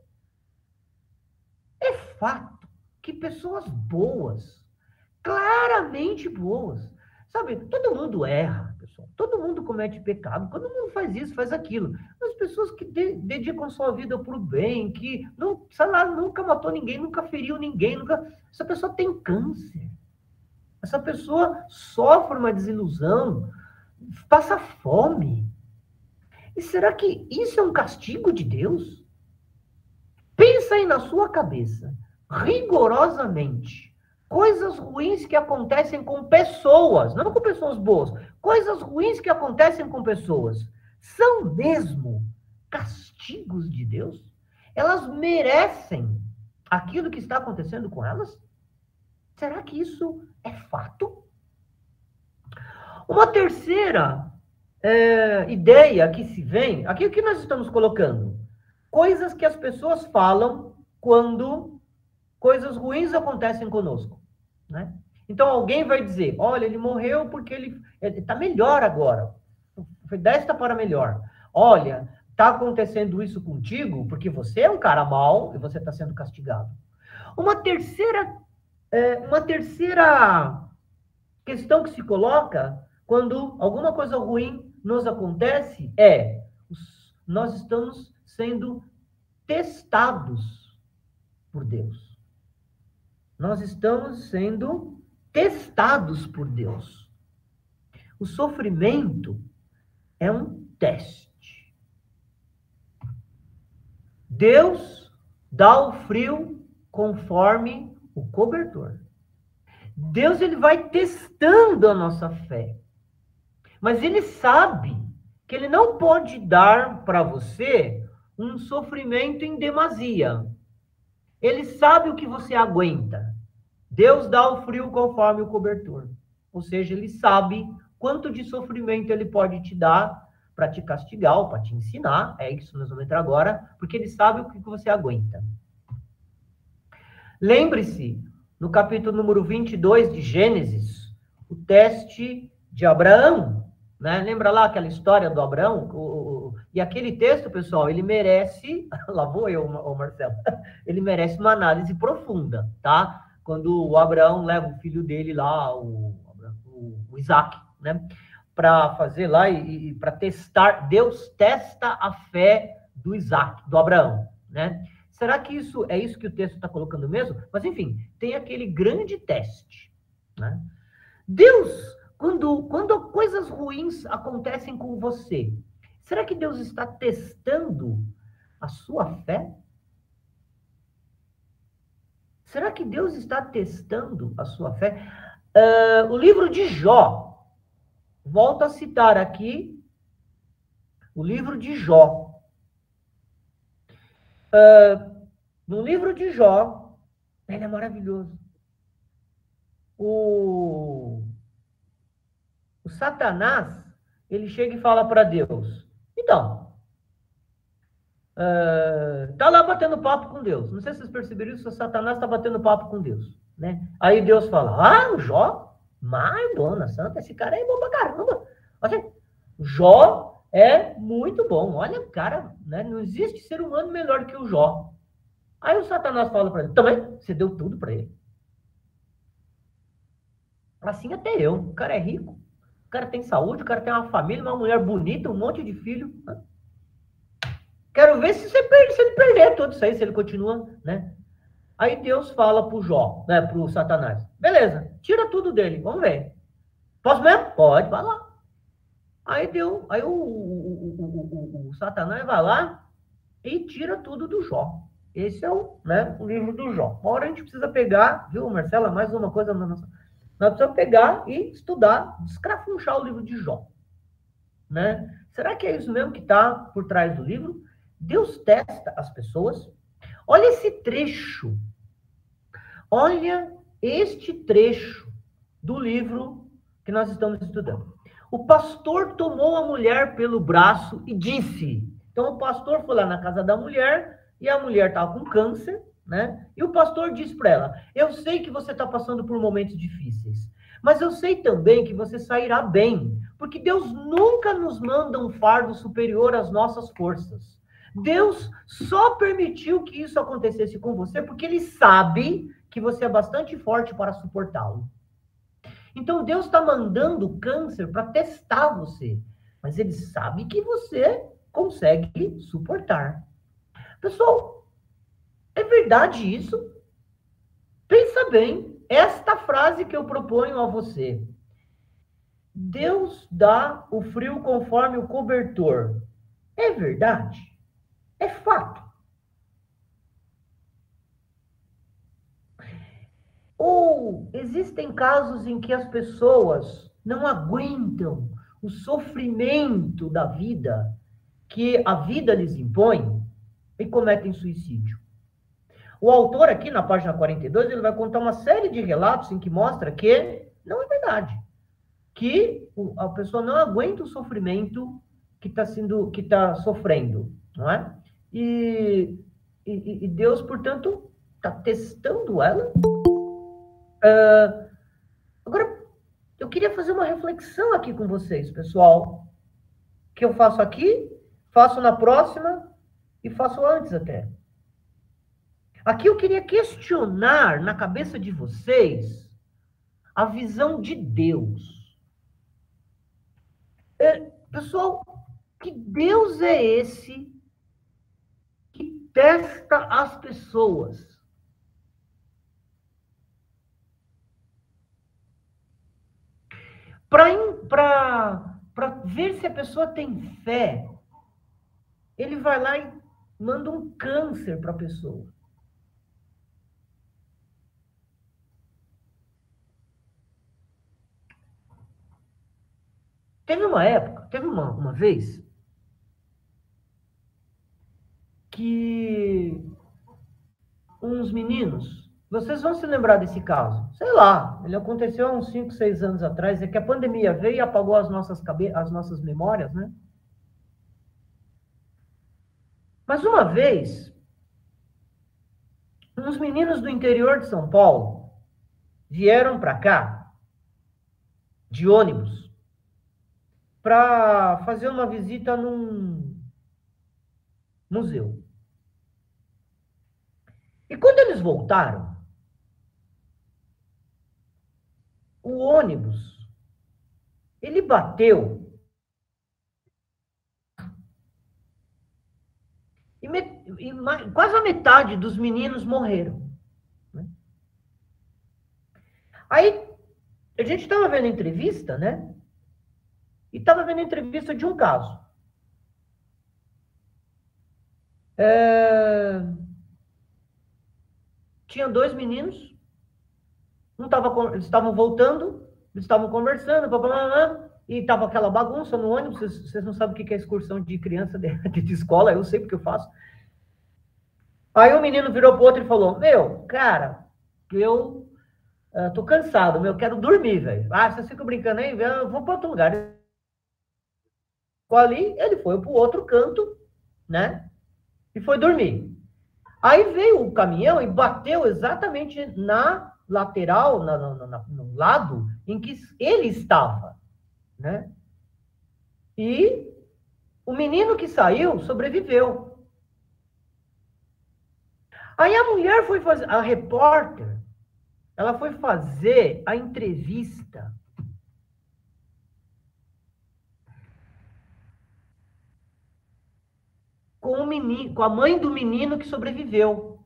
É fato que pessoas boas, claramente boas, sabe, todo mundo erra, pessoal, todo mundo comete pecado, todo mundo faz isso, faz aquilo, mas pessoas que dedicam sua vida para o bem, que não, sei lá, nunca matou ninguém, nunca feriu ninguém, essa pessoa tem câncer, essa pessoa sofre uma desilusão, passa fome. E será que isso é um castigo de Deus? Pensa aí na sua cabeça, rigorosamente, coisas ruins que acontecem com pessoas, não com pessoas boas, coisas ruins que acontecem com pessoas, são mesmo castigos de Deus? Elas merecem aquilo que está acontecendo com elas? Será que isso é fato? Uma terceira ideia que se vem, aqui o que nós estamos colocando? Coisas que as pessoas falam quando coisas ruins acontecem conosco, né? Então alguém vai dizer, olha, ele morreu porque ele está melhor agora, foi desta para melhor. Olha, está acontecendo isso contigo porque você é um cara mau e você está sendo castigado. Uma terceira questão que se coloca quando alguma coisa ruim nos acontece nós estamos sendo testados por Deus. Nós estamos sendo testados por Deus. O sofrimento é um teste. Deus dá o frio conforme o cobertor. Deus ele vai testando a nossa fé. Mas ele sabe que ele não pode dar para você um sofrimento em demasia. Ele sabe o que você aguenta. Deus dá o frio conforme o cobertor. Ou seja, ele sabe quanto de sofrimento ele pode te dar para te castigar ou para te ensinar. É isso que nós vamos entrar agora, porque ele sabe o que você aguenta. Lembre-se, no capítulo número 22 de Gênesis, o teste de Abraão, né? Lembra lá aquela história do Abraão? E aquele texto, pessoal, ele merece, lá vou eu, Marcelo, ele merece uma análise profunda, tá? Quando o Abraão leva o filho dele lá, o Isaac, né? Para fazer lá e para testar, Deus testa a fé do Isaac, do Abraão, né? Será que isso é isso que o texto está colocando mesmo? Mas, enfim, tem aquele grande teste, né? Deus, quando coisas ruins acontecem com você, será que Deus está testando a sua fé? Será que Deus está testando a sua fé? O livro de Jó, volto a citar aqui o livro de Jó. No livro de Jó, ele é maravilhoso. O Satanás, ele chega e fala para Deus, então, tá lá batendo papo com Deus. Não sei se vocês perceberam isso, o Satanás está batendo papo com Deus, né? Aí Deus fala, o Jó, mas, dona santa, esse cara é bom pra caramba. Olha, Jó é muito bom. Olha, cara, né? Não existe ser humano melhor que o Jó. Aí o Satanás fala para ele, também, você deu tudo para ele. Assim até eu. O cara é rico, o cara tem saúde, o cara tem uma família, uma mulher bonita, um monte de filho. Quero ver se ele perder tudo isso aí, se ele continua, né? Aí Deus fala pro Jó, né, pro Satanás. Beleza, tira tudo dele, vamos ver. Posso mesmo? Pode, vai lá. Aí o Satanás vai lá e tira tudo do Jó. Esse é o livro do Jó. Uma hora a gente precisa pegar, viu, Marcela, mais uma coisa na nossa... Nós precisamos pegar e estudar, descrafunchar o livro de Jó. né? Será que é isso mesmo que está por trás do livro? Deus testa as pessoas. Olha esse trecho. Olha este trecho do livro que nós estamos estudando. O pastor tomou a mulher pelo braço e disse. Então, o pastor foi lá na casa da mulher e a mulher estava com câncer, né? E o pastor disse para ela: eu sei que você está passando por momentos difíceis, mas eu sei também que você sairá bem, porque Deus nunca nos manda um fardo superior às nossas forças. Deus só permitiu que isso acontecesse com você porque Ele sabe que você é bastante forte para suportá-lo. Então Deus está mandando câncer para testar você, mas Ele sabe que você consegue suportar. Pessoal, é verdade isso? Pensa bem, esta frase que eu proponho a você. Deus dá o frio conforme o cobertor. É verdade? É fato. Ou existem casos em que as pessoas não aguentam o sofrimento da vida, que a vida lhes impõe, e cometem suicídio. O autor aqui, na página 42, ele vai contar uma série de relatos em que mostra que não é verdade. Que a pessoa não aguenta o sofrimento que está sofrendo, não é? E Deus, portanto, está testando ela. Agora, eu queria fazer uma reflexão aqui com vocês, pessoal, que eu faço aqui, faço na próxima e faço antes até. Aqui eu queria questionar na cabeça de vocês a visão de Deus. Pessoal, que Deus é esse que testa as pessoas? Para ver se a pessoa tem fé, ele vai lá e manda um câncer para a pessoa. Teve uma época, teve uma vez, que uns meninos, vocês vão se lembrar desse caso, sei lá, ele aconteceu há uns 5, 6 anos atrás, é que a pandemia veio e apagou as nossas memórias, né? Mas uma vez, uns meninos do interior de São Paulo vieram para cá, de ônibus, para fazer uma visita num museu. E quando eles voltaram, o ônibus, ele bateu e quase a metade dos meninos morreram. Né? Aí, a gente estava vendo entrevista, né? E estava vendo entrevista de um caso. Tinha 2 meninos, eles estavam voltando, eles estavam conversando, blá, blá, blá, e estava aquela bagunça no ônibus. Vocês não sabem o que é excursão de criança de escola, eu sei porque eu faço. Aí o menino virou pro outro e falou: meu, cara, eu tô cansado, eu quero dormir, velho. Ah, vocês ficam brincando aí, eu vou para outro lugar. Ali, ele foi pro outro canto, né? E foi dormir. Aí veio o caminhão e bateu exatamente na lateral, no lado em que ele estava, né? E o menino que saiu sobreviveu. Aí a mulher foi fazer, a repórter, ela foi fazer a entrevista com o menino, com a mãe do menino que sobreviveu.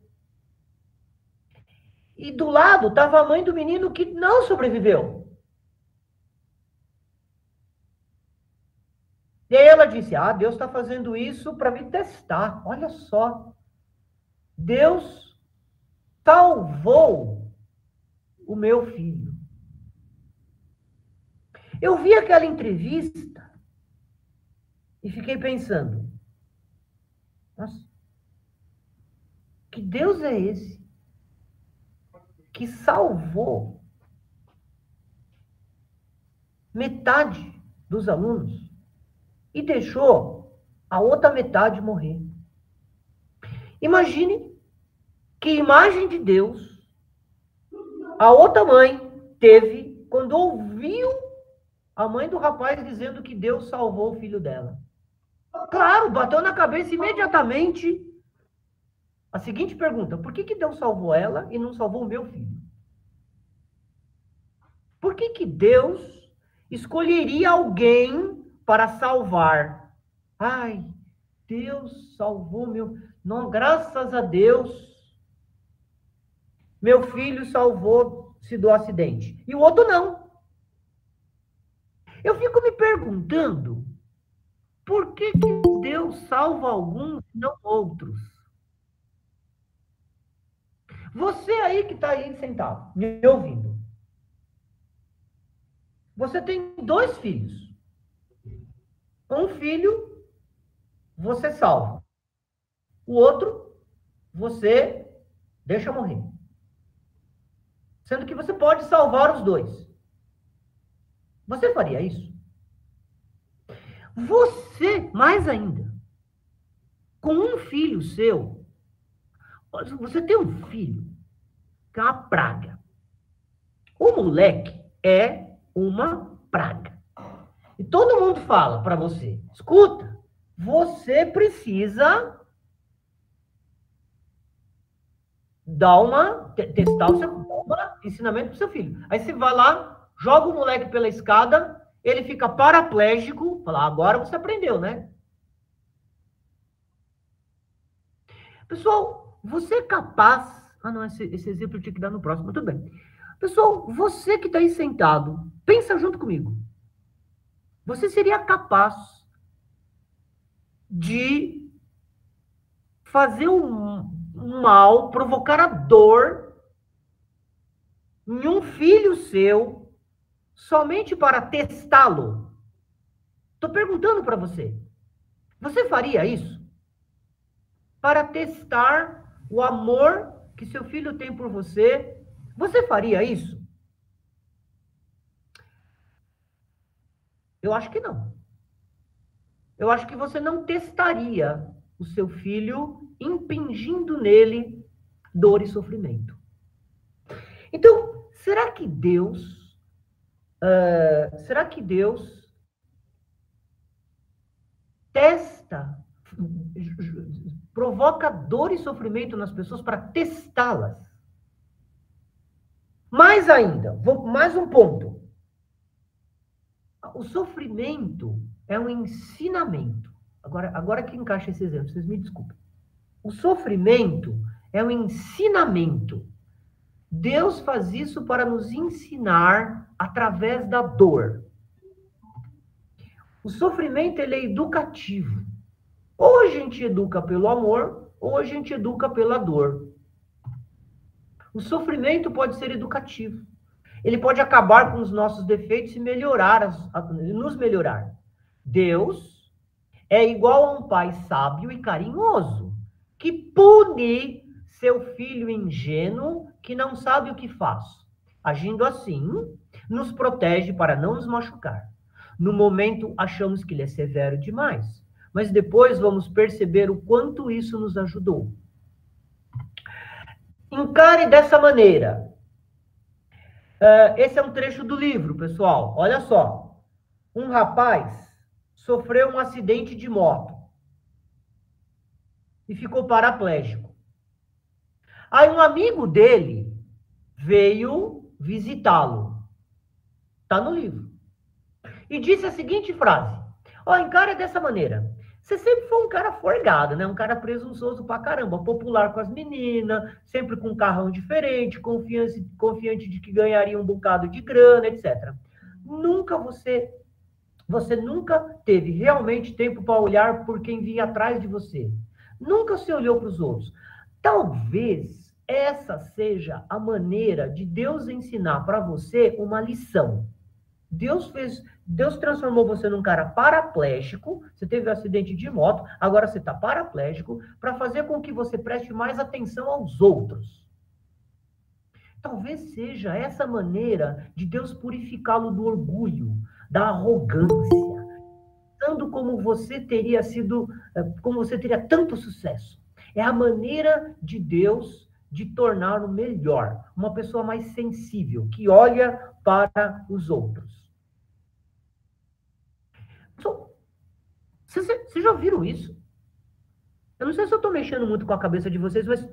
E do lado estava a mãe do menino que não sobreviveu. E aí ela disse: ah, Deus está fazendo isso para me testar. Olha só. Deus salvou o meu filho. Eu vi aquela entrevista E fiquei pensando, nossa, que Deus é esse que salvou metade dos alunos e deixou a outra metade morrer? Imagine que imagem de Deus a outra mãe teve quando ouviu a mãe do rapaz dizendo que Deus salvou o filho dela. Claro, bateu na cabeça imediatamente a seguinte pergunta: por que Deus salvou ela e não salvou o meu filho? Por que Deus escolheria alguém para salvar? Ai, Deus salvou meu... Não, graças a Deus, meu filho salvou-se do acidente. E o outro não. Eu fico me perguntando, por que Deus salva alguns e não outros? Você aí que está aí sentado, me ouvindo. Você tem 2 filhos. Um filho, você salva. O outro, você deixa morrer. Sendo que você pode salvar os 2. Você faria isso? Você, mais ainda, com um filho seu, você tem um filho que é uma praga. O moleque é uma praga. E todo mundo fala para você, escuta, você precisa testar o seu ensinamento para o seu filho. Aí você vai lá, joga o moleque pela escada, ele fica paraplégico, fala, agora você aprendeu, né? Pessoal, você é capaz... Ah, não, esse exemplo eu tinha que dar no próximo, tudo bem. Pessoal, você que está aí sentado, pensa junto comigo. Você seria capaz de fazer um mal, provocar a dor em um filho seu, somente para testá-lo? Estou perguntando para você. Você faria isso? Para testar o amor que seu filho tem por você? Você faria isso? Eu acho que não. Eu acho que você não testaria o seu filho impingindo nele dor e sofrimento. Então, será que Deus testa, provoca dor e sofrimento nas pessoas para testá-las? Mais ainda, mais um ponto. O sofrimento é um ensinamento. Agora que encaixa esse exemplo, vocês me desculpem. O sofrimento é um ensinamento. Deus faz isso para nos ensinar através da dor. O sofrimento, ele é educativo. Ou a gente educa pelo amor, ou a gente educa pela dor. O sofrimento pode ser educativo. Ele pode acabar com os nossos defeitos e nos melhorar. Deus é igual a um pai sábio e carinhoso, que pune seu filho ingênuo que não sabe o que faz. Agindo assim, nos protege para não nos machucar. No momento, achamos que ele é severo demais, mas depois vamos perceber o quanto isso nos ajudou. Encare dessa maneira. Esse é um trecho do livro, pessoal. Olha só. Um rapaz sofreu um acidente de moto e ficou paraplégico. Aí um amigo dele veio visitá-lo. Está no livro. E disse a seguinte frase. Encare dessa maneira. Você sempre foi um cara forgado, né? Um cara presunçoso pra caramba, popular com as meninas, sempre com um carrão diferente, confiante de que ganharia um bocado de grana, etc. Você nunca teve realmente tempo para olhar por quem vinha atrás de você. Nunca se olhou para os outros. Talvez essa seja a maneira de Deus ensinar para você uma lição. Deus Deus transformou você num cara paraplégico, você teve um acidente de moto, agora você está paraplégico, para fazer com que você preste mais atenção aos outros. Talvez seja essa maneira de Deus purificá-lo do orgulho, da arrogância, tanto como você teria sido, como você teria tanto sucesso. É a maneira de Deus de torná-lo melhor, uma pessoa mais sensível, que olha para os outros. Vocês já viram isso? Eu não sei se eu estou mexendo muito com a cabeça de vocês, mas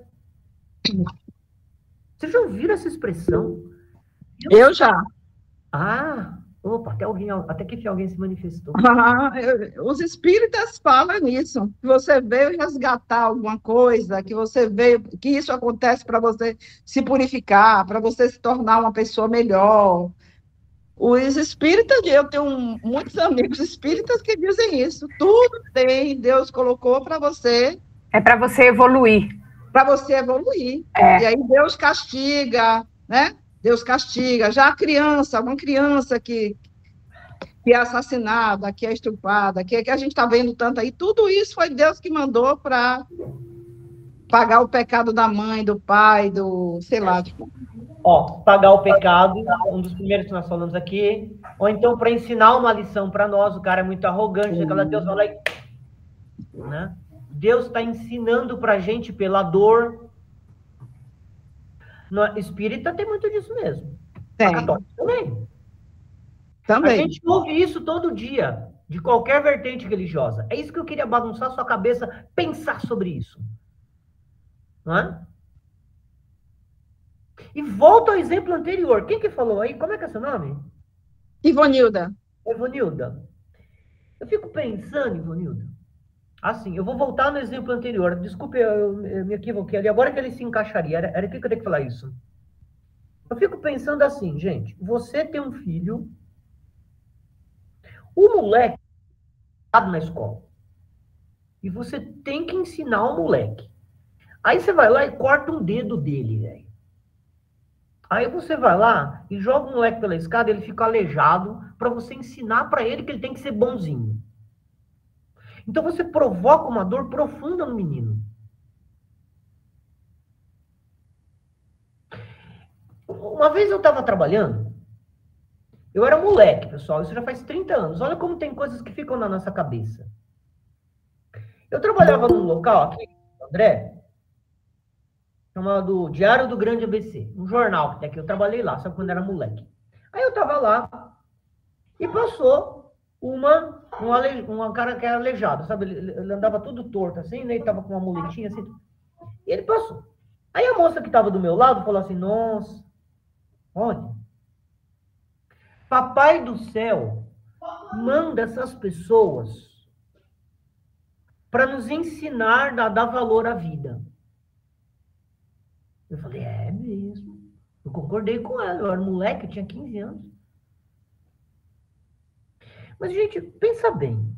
vocês já ouviram essa expressão? Eu já. Opa, até que alguém se manifestou. Os espíritas falam nisso. Que você veio resgatar alguma coisa, que você veio, que isso acontece para você se purificar, para você se tornar uma pessoa melhor. Os espíritas, eu tenho muitos amigos espíritas que dizem isso. Tudo tem, Deus colocou para você. É para você evoluir. Para você evoluir. É. E aí Deus castiga, né? Deus castiga. Já uma criança que é assassinada, que é estuprada, que a gente está vendo tanto aí, tudo isso foi Deus que mandou para pagar o pecado da mãe, do pai, do, sei lá. Pagar o pecado, um dos primeiros que nós falamos aqui, ou então para ensinar uma lição para nós, o cara é muito arrogante, aquela Deus fala aí, né? Deus está ensinando para a gente pela dor. No espírita tem muito disso mesmo. Tem. Católico também. Também. A gente ouve isso todo dia, de qualquer vertente religiosa. É isso que eu queria bagunçar sua cabeça, pensar sobre isso. Não é? E volta ao exemplo anterior. Quem que falou aí? Como é que é seu nome? Ivonilda. Ivonilda. Eu fico pensando, Ivonilda, assim, eu vou voltar no exemplo anterior. Desculpe, eu me equivoquei ali. Agora que ele se encaixaria. Era aqui que eu tenho que falar isso. Eu fico pensando assim, gente. Você tem um filho. O moleque está na escola. E você tem que ensinar o moleque. Aí você vai lá e corta um dedo dele, velho. Aí você vai lá e joga o moleque pela escada, ele fica aleijado, para você ensinar para ele que ele tem que ser bonzinho. Então você provoca uma dor profunda no menino. Uma vez eu estava trabalhando, eu era moleque, pessoal, isso já faz 30 anos. Olha como tem coisas que ficam na nossa cabeça. Eu trabalhava num local aqui, André, chamado Diário do Grande ABC, um jornal que tem aqui. Eu trabalhei lá, sabe, quando era moleque. Aí eu tava lá e passou um cara que era aleijado, sabe? Ele andava todo torto assim, né? Ele tava com uma muletinha assim. E ele passou. Aí a moça que tava do meu lado falou assim: nossa, olha, Papai do céu manda essas pessoas para nos ensinar a dar valor à vida. Eu falei, é mesmo. Eu concordei com ela. Eu era moleque, eu tinha 15 anos. Mas, gente, pensa bem.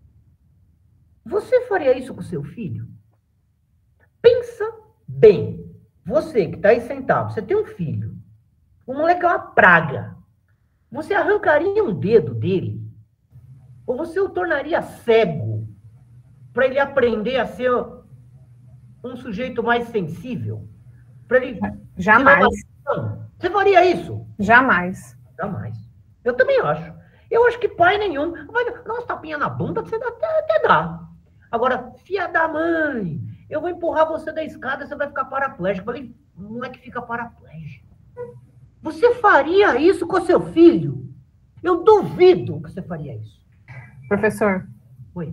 Você faria isso com seu filho? Pensa bem. Você que está aí sentado, você tem um filho. O moleque é uma praga. Você arrancaria um dedo dele? Ou você o tornaria cego para ele aprender a ser um sujeito mais sensível? Para ele... Jamais. Você faria isso? Jamais. Jamais. Eu também acho. Eu acho que pai nenhum vai dar umas tapinhas na bunda, você até dá. Agora, filha da mãe, eu vou empurrar você da escada, você vai ficar paraplégico. Eu falei, não é que fica paraplégico. Você faria isso com seu filho? Eu duvido que você faria isso. Professor. Oi.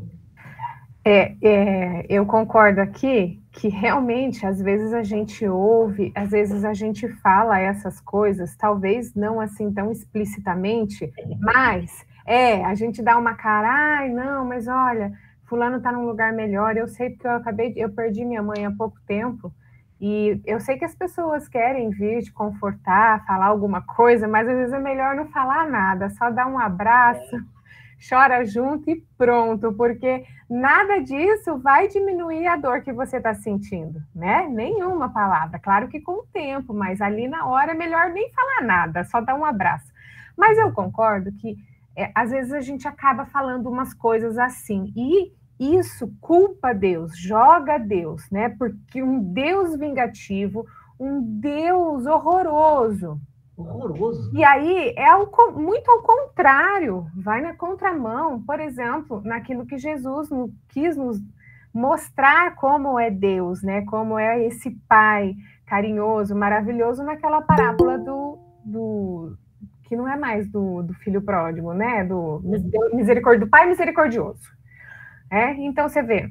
Eu concordo aqui que realmente, às vezes a gente ouve, às vezes a gente fala essas coisas, talvez não assim tão explicitamente, mas a gente dá uma cara, ai, não, mas olha, fulano tá num lugar melhor, eu sei porque eu perdi minha mãe há pouco tempo, e eu sei que as pessoas querem vir te confortar, falar alguma coisa, mas às vezes é melhor não falar nada, só dar um abraço, chora junto e pronto, porque nada disso vai diminuir a dor que você está sentindo, né? Nenhuma palavra, claro que com o tempo, mas ali na hora é melhor nem falar nada, só dar um abraço. Mas eu concordo que às vezes a gente acaba falando umas coisas assim, e isso culpa Deus, joga Deus, né? Porque um Deus vingativo, um Deus horroroso. Horroroso. E aí muito ao contrário, vai na contramão, por exemplo, naquilo que Jesus quis nos mostrar como é Deus, né? Como é esse Pai carinhoso, maravilhoso, naquela parábola do que não é mais do filho pródigo, né? Do Pai misericordioso. Então você vê,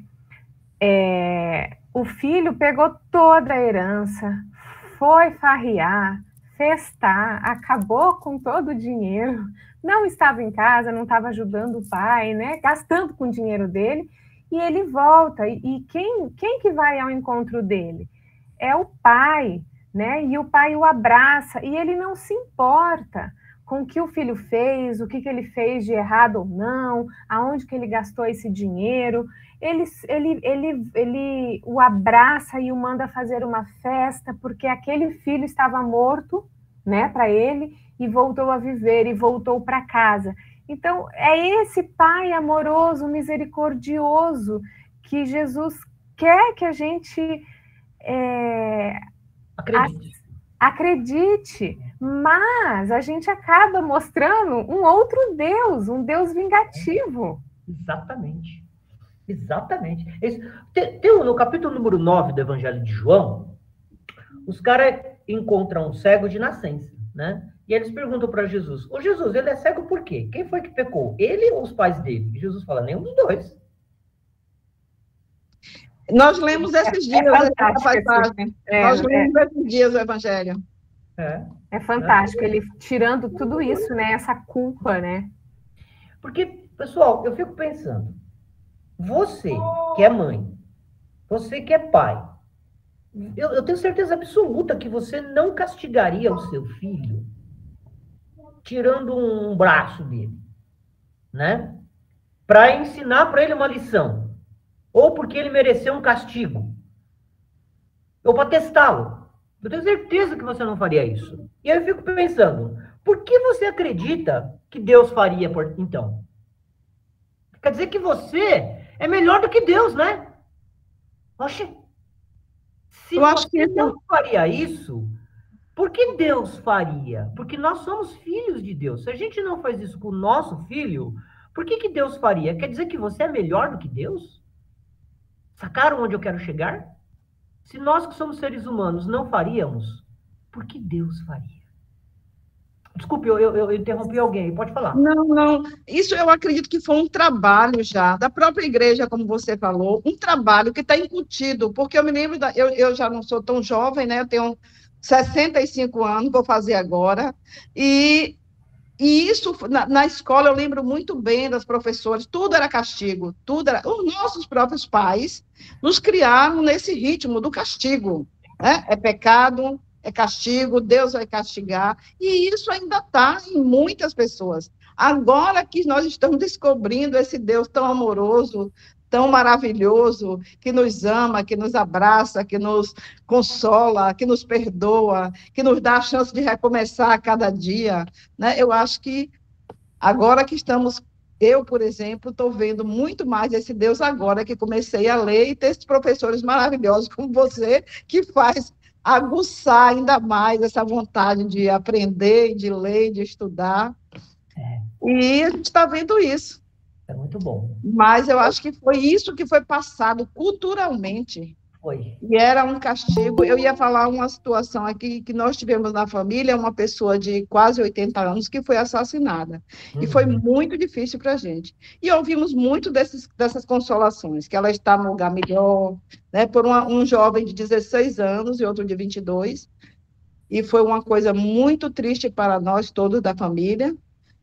o filho pegou toda a herança, foi farrear, festar, acabou com todo o dinheiro, não estava em casa, não estava ajudando o pai, né? Gastando com o dinheiro dele, e ele volta. E quem que vai ao encontro dele? É o pai, né? E o pai o abraça, e ele não se importa com o que o filho fez, o que ele fez de errado ou não, aonde que ele gastou esse dinheiro. Ele o abraça e o manda fazer uma festa, porque aquele filho estava morto, né, para ele, e voltou a viver, e voltou para casa. Então, é esse pai amoroso, misericordioso, que Jesus quer que a gente acredite, mas a gente acaba mostrando um outro Deus, um Deus vingativo. Exatamente. Exatamente. No capítulo número 9 do Evangelho de João, os caras encontram um cego de nascença, né? E eles perguntam para Jesus, ô Jesus, ele é cego por quê? Quem foi que pecou? Ele ou os pais dele? E Jesus fala, nenhum dos dois. Nós lemos esses dias essa passagem. Nós lemos esses dias o Evangelho. É fantástico, ele tirando tudo isso, né? Essa culpa, né? Porque, pessoal, eu fico pensando, você que é mãe, você que é pai, eu tenho certeza absoluta que você não castigaria o seu filho tirando um braço dele, né? Para ensinar para ele uma lição. Ou porque ele mereceu um castigo. Ou para testá-lo. Eu tenho certeza que você não faria isso. E aí eu fico pensando, por que você acredita que Deus faria, então? Quer dizer que você é melhor do que Deus, né? Oxe, se você não faria isso, por que Deus faria? Porque nós somos filhos de Deus. Se a gente não faz isso com o nosso filho, por que Deus faria? Quer dizer que você é melhor do que Deus? Sacaram onde eu quero chegar? Se nós que somos seres humanos não faríamos, por que Deus faria? Desculpe, eu interrompi alguém, pode falar. Não. Isso eu acredito que foi um trabalho já, da própria igreja, como você falou, um trabalho que está incutido, porque eu me lembro, eu já não sou tão jovem, né? Eu tenho 65 anos, vou fazer agora, e isso, na escola, eu lembro muito bem das professoras, tudo era castigo, os nossos próprios pais nos criaram nesse ritmo do castigo, né? É pecado, é castigo, Deus vai castigar, e isso ainda está em muitas pessoas. Agora que nós estamos descobrindo esse Deus tão amoroso, tão maravilhoso, que nos ama, que nos abraça, que nos consola, que nos perdoa, que nos dá a chance de recomeçar a cada dia, né? Eu acho que agora que estamos, eu, por exemplo, estou vendo muito mais esse Deus agora que comecei a ler e ter esses professores maravilhosos como você, que faz aguçar ainda mais essa vontade de aprender, de ler, de estudar. E a gente está vendo isso. É muito bom. Mas eu acho que foi isso que foi passado culturalmente. Foi. E era um castigo. Eu ia falar uma situação aqui que nós tivemos na família, uma pessoa de quase 80 anos que foi assassinada. E foi muito difícil para a gente. E ouvimos muito dessas consolações, que ela está no lugar melhor, né, por um jovem de 16 anos e outro de 22. E foi uma coisa muito triste para nós todos da família.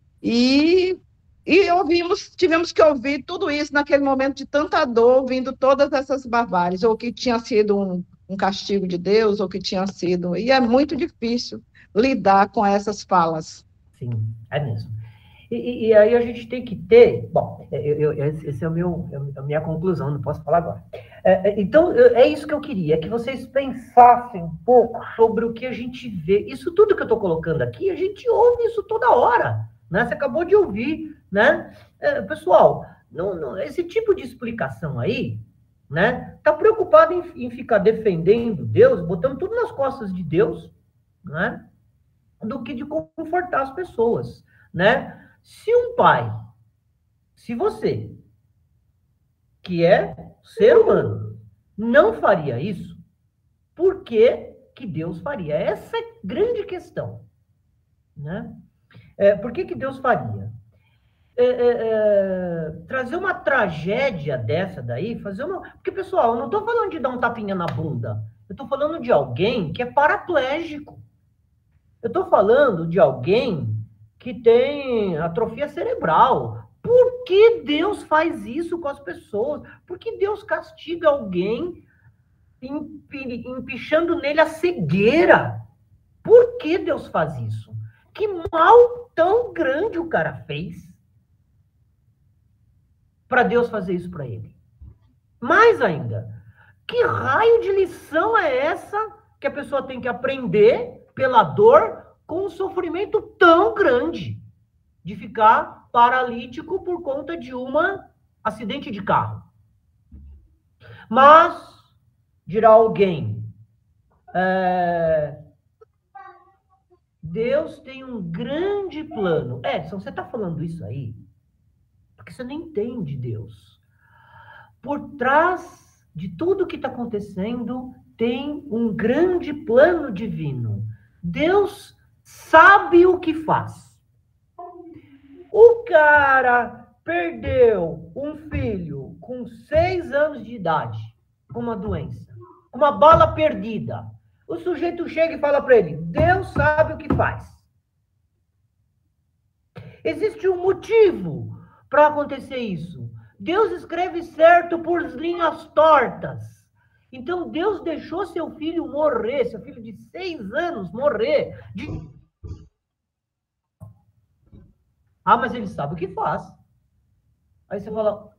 E tivemos que ouvir tudo isso naquele momento de tanta dor, ouvindo todas essas barbáries, ou que tinha sido um castigo de Deus, ou que tinha sido... E é muito difícil lidar com essas falas. Sim, é mesmo. E aí a gente tem que ter... Bom, esse é a minha conclusão, não posso falar agora. Então, é isso que eu queria, que vocês pensassem um pouco sobre o que a gente vê. Isso tudo que eu estou colocando aqui, a gente ouve isso toda hora. né? Você acabou de ouvir, né? Pessoal, esse tipo de explicação aí, né? Tá preocupado em ficar defendendo Deus, botando tudo nas costas de Deus, né? Do que de confortar as pessoas, né? Se você, que é ser humano, não faria isso, por que Deus faria? Essa é a grande questão, né? Por que Deus faria? Trazer uma tragédia dessa daí, Porque, pessoal, eu não estou falando de dar um tapinha na bunda. Eu estou falando de alguém que é paraplégico. Eu estou falando de alguém que tem atrofia cerebral. Por que Deus faz isso com as pessoas? Por que Deus castiga alguém empichando nele a cegueira? Por que Deus faz isso? Que mal tão grande o cara fez para Deus fazer isso para ele? Mais ainda, que raio de lição é essa que a pessoa tem que aprender pela dor com um sofrimento tão grande de ficar paralítico por conta de um acidente de carro? Mas, dirá alguém, Deus tem um grande plano. Edson, você está falando isso aí porque você não entende Deus. Por trás de tudo que está acontecendo, tem um grande plano divino. Deus sabe o que faz. O cara perdeu um filho com 6 anos de idade, com uma doença, com uma bala perdida. O sujeito chega e fala para ele, Deus sabe o que faz. Existe um motivo para acontecer isso. Deus escreve certo por linhas tortas. Então, Deus deixou seu filho morrer, seu filho de 6 anos morrer. Mas ele sabe o que faz. Aí você fala,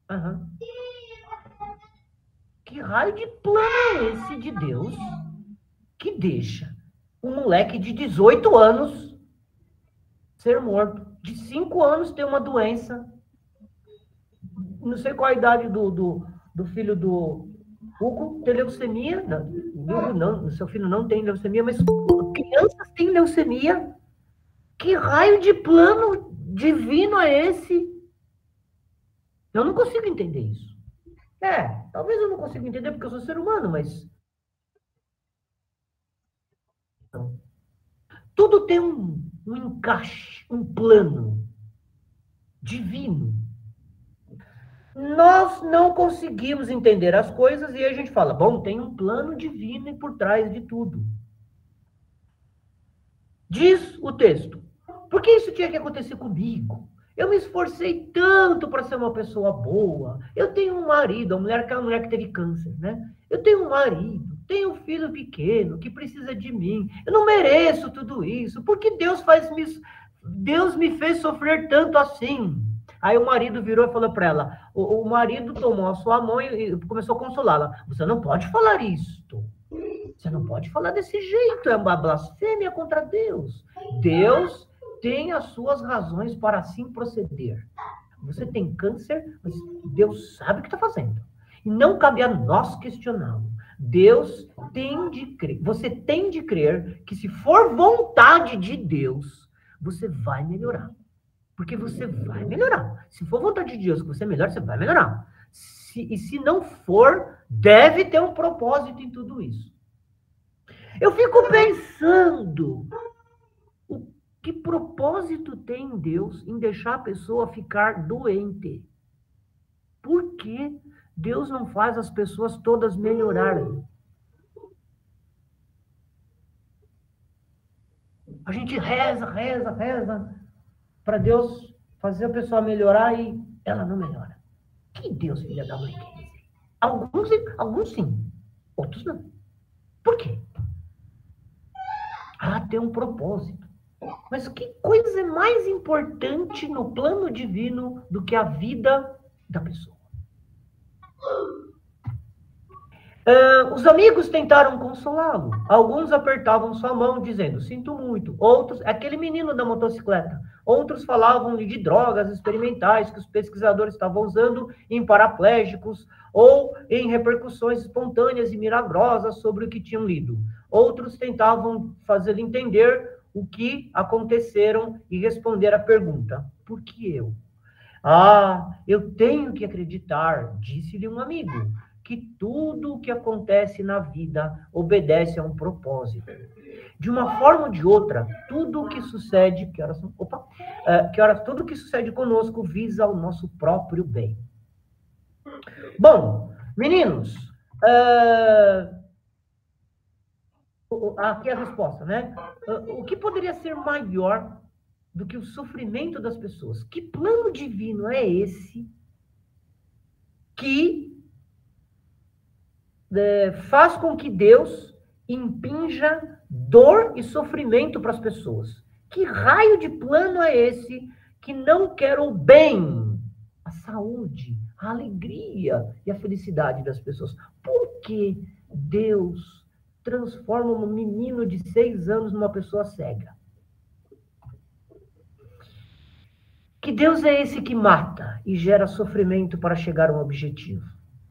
que raio de plano é esse de Deus que deixa um moleque de 18 anos ser morto? De 5 anos ter uma doença. Não sei qual a idade do filho do Hugo, tem leucemia. Não, seu filho não tem leucemia, mas crianças têm leucemia. Que raio de plano divino é esse? Eu não consigo entender isso. Talvez eu não consiga entender porque eu sou ser humano, mas tudo tem um encaixe, um plano divino. Nós não conseguimos entender as coisas e a gente fala, bom, tem um plano divino por trás de tudo. Diz o texto, por que isso tinha que acontecer comigo? Eu me esforcei tanto para ser uma pessoa boa. Eu tenho um marido, aquela mulher que teve câncer, né? Eu tenho um marido, tenho um filho pequeno que precisa de mim. Eu não mereço tudo isso. Por que Deus me fez sofrer tanto assim? Aí o marido virou e falou para ela, o marido tomou a sua mão e começou a consolá-la. Você não pode falar isto. Você não pode falar desse jeito. É uma blasfêmia contra Deus. Deus tem as suas razões para assim proceder. Você tem câncer, mas Deus sabe o que está fazendo. E não cabe a nós questioná-lo. Deus tem de crer. Você tem de crer que se for vontade de Deus, você vai melhorar. Porque você vai melhorar. Se for vontade de Deus que você melhore, você vai melhorar. E se não for, deve ter um propósito em tudo isso. Eu fico pensando, que propósito tem Deus em deixar a pessoa ficar doente? Por que Deus não faz as pessoas todas melhorarem? A gente reza para Deus fazer a pessoa melhorar e ela não melhora. Que Deus, filha da mãe, quer dizer? Alguns sim, outros não. Por quê? Tem um propósito. Mas que coisa é mais importante no plano divino do que a vida da pessoa? Os amigos tentaram consolá-lo. Alguns apertavam sua mão, dizendo, sinto muito. Outros, aquele menino da motocicleta. Outros falavam-lhe de drogas experimentais que os pesquisadores estavam usando em paraplégicos ou em repercussões espontâneas e milagrosas sobre o que tinham lido. Outros tentavam fazer-lhe entender o que aconteceram e responder à pergunta, por que eu? Eu tenho que acreditar, disse-lhe um amigo, que tudo o que acontece na vida obedece a um propósito. De uma forma ou de outra, tudo o que sucede, tudo que sucede conosco visa o nosso próprio bem. Bom, meninos, aqui é a resposta, né? O que poderia ser maior do que o sofrimento das pessoas? Que plano divino é esse que faz com que Deus impinja dor e sofrimento para as pessoas? Que raio de plano é esse que não quer o bem, a saúde, a alegria e a felicidade das pessoas? Por que Deus transforma um menino de 6 anos numa pessoa cega? Que Deus é esse que mata e gera sofrimento para chegar a um objetivo?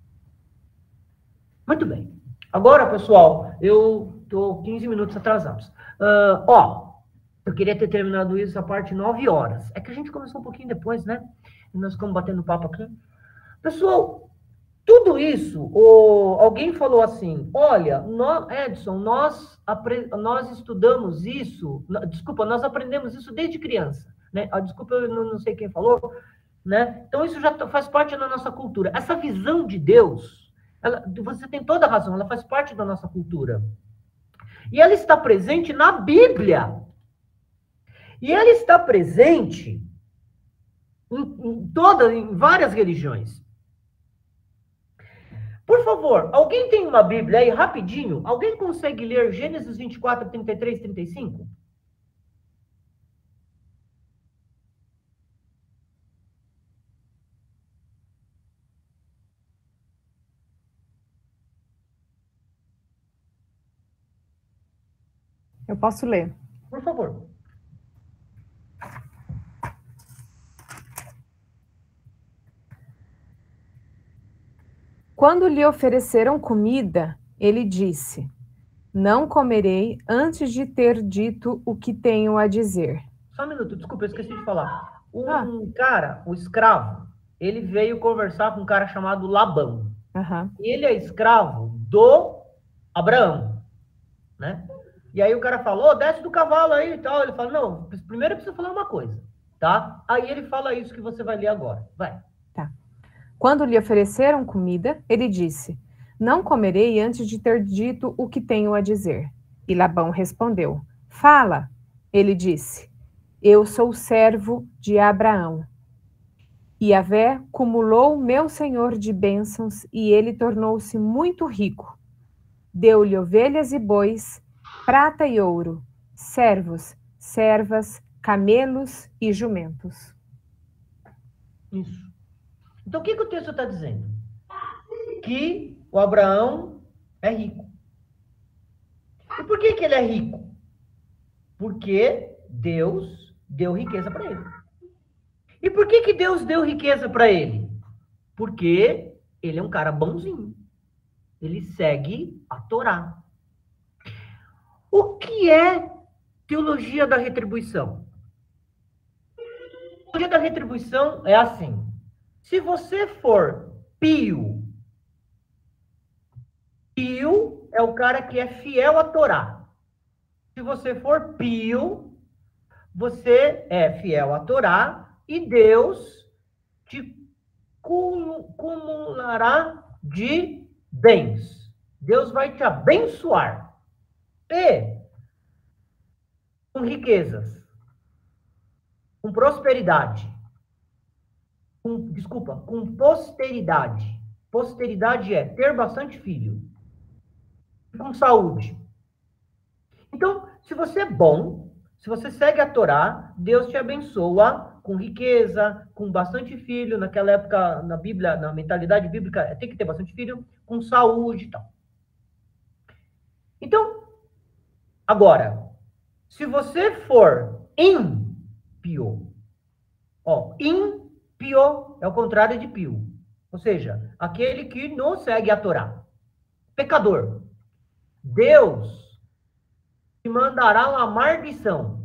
Muito bem. Agora, pessoal, eu estou 15 minutos atrasados. Eu queria ter terminado essa parte 9 horas. É que a gente começou um pouquinho depois, né? Nós ficamos batendo papo aqui. Pessoal, tudo isso, alguém falou assim, olha, Edson, nós estudamos isso, desculpa, nós aprendemos isso desde criança. Né? Desculpa, eu não sei quem falou. Né? Então, isso já faz parte da nossa cultura. Essa visão de Deus, você tem toda a razão, ela faz parte da nossa cultura. E ela está presente na Bíblia. E ela está presente em várias religiões. Por favor, alguém tem uma Bíblia aí, rapidinho? Alguém consegue ler Gênesis 24, 33, 35? Eu posso ler. Por favor. Quando lhe ofereceram comida, ele disse, não comerei antes de ter dito o que tenho a dizer. Só um minuto, desculpa, eu esqueci de falar. Cara, o escravo, ele veio conversar com um cara chamado Labão. Uhum. E ele é escravo do Abraão, né? E aí o cara falou, desce do cavalo aí e tal. Ele fala, não, primeiro eu preciso falar uma coisa, tá? Aí ele fala isso que você vai ler agora. Vai. Tá. Quando lhe ofereceram comida, ele disse, não comerei antes de ter dito o que tenho a dizer. E Labão respondeu, fala. Ele disse, eu sou servo de Abraão. E Yahvé cumulou meu senhor de bênçãos e ele tornou-se muito rico. Deu-lhe ovelhas e bois, prata e ouro, servos, servas, camelos e jumentos. Isso. Então, o que o texto está dizendo? Que o Abraão é rico. E por que ele é rico? Porque Deus deu riqueza para ele. E por que Deus deu riqueza para ele? Porque ele é um cara bonzinho. Ele segue a Torá. O que é teologia da retribuição? A teologia da retribuição é assim. Se você for pio é o cara que é fiel à Torá. Se você for pio, você é fiel à Torá e Deus te cumulará de bens. Deus vai te abençoar. E com riquezas, com prosperidade, com posteridade. Posteridade é ter bastante filho. Com saúde. Então, se você é bom, se você segue a Torá, Deus te abençoa com riqueza, com bastante filho. Naquela época, na Bíblia, na mentalidade bíblica, tem que ter bastante filho, com saúde e tal. Então, agora, se você for ímpio, ímpio é o contrário de pio. Ou seja, aquele que não segue a Torá. Pecador. Deus te mandará uma maldição.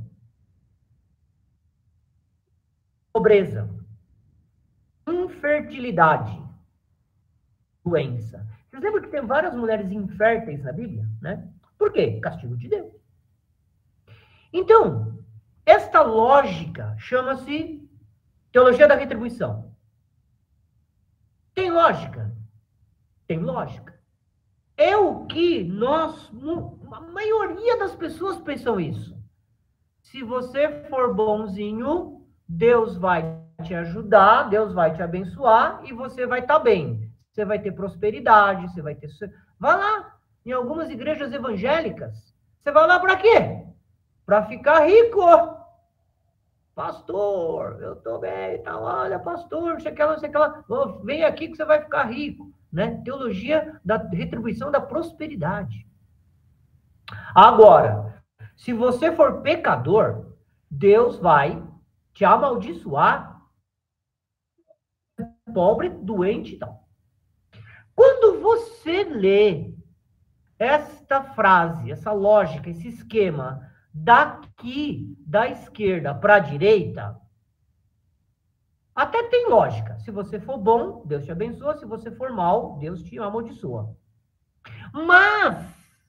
Pobreza. Infertilidade. Doença. Vocês lembram que tem várias mulheres inférteis na Bíblia, né? Por quê? Castigo de Deus. Então, esta lógica chama-se teologia da retribuição. Tem lógica? Tem lógica. É o que a maioria das pessoas pensam isso. Se você for bonzinho, Deus vai te ajudar, Deus vai te abençoar e você vai estar bem. Você vai ter prosperidade, você vai ter... Vai lá, em algumas igrejas evangélicas, você vai lá para quê? Para ficar rico. Pastor, eu tô bem, tá, olha, pastor, não sei o que lá, vem aqui que você vai ficar rico, né? Teologia da retribuição da prosperidade. Agora, se você for pecador, Deus vai te amaldiçoar, pobre, doente e tal. Quando você lê esta frase, essa lógica, esse esquema, daqui da esquerda para a direita, até tem lógica. Se você for bom, Deus te abençoa. Se você for mal, Deus te amaldiçoa. Mas,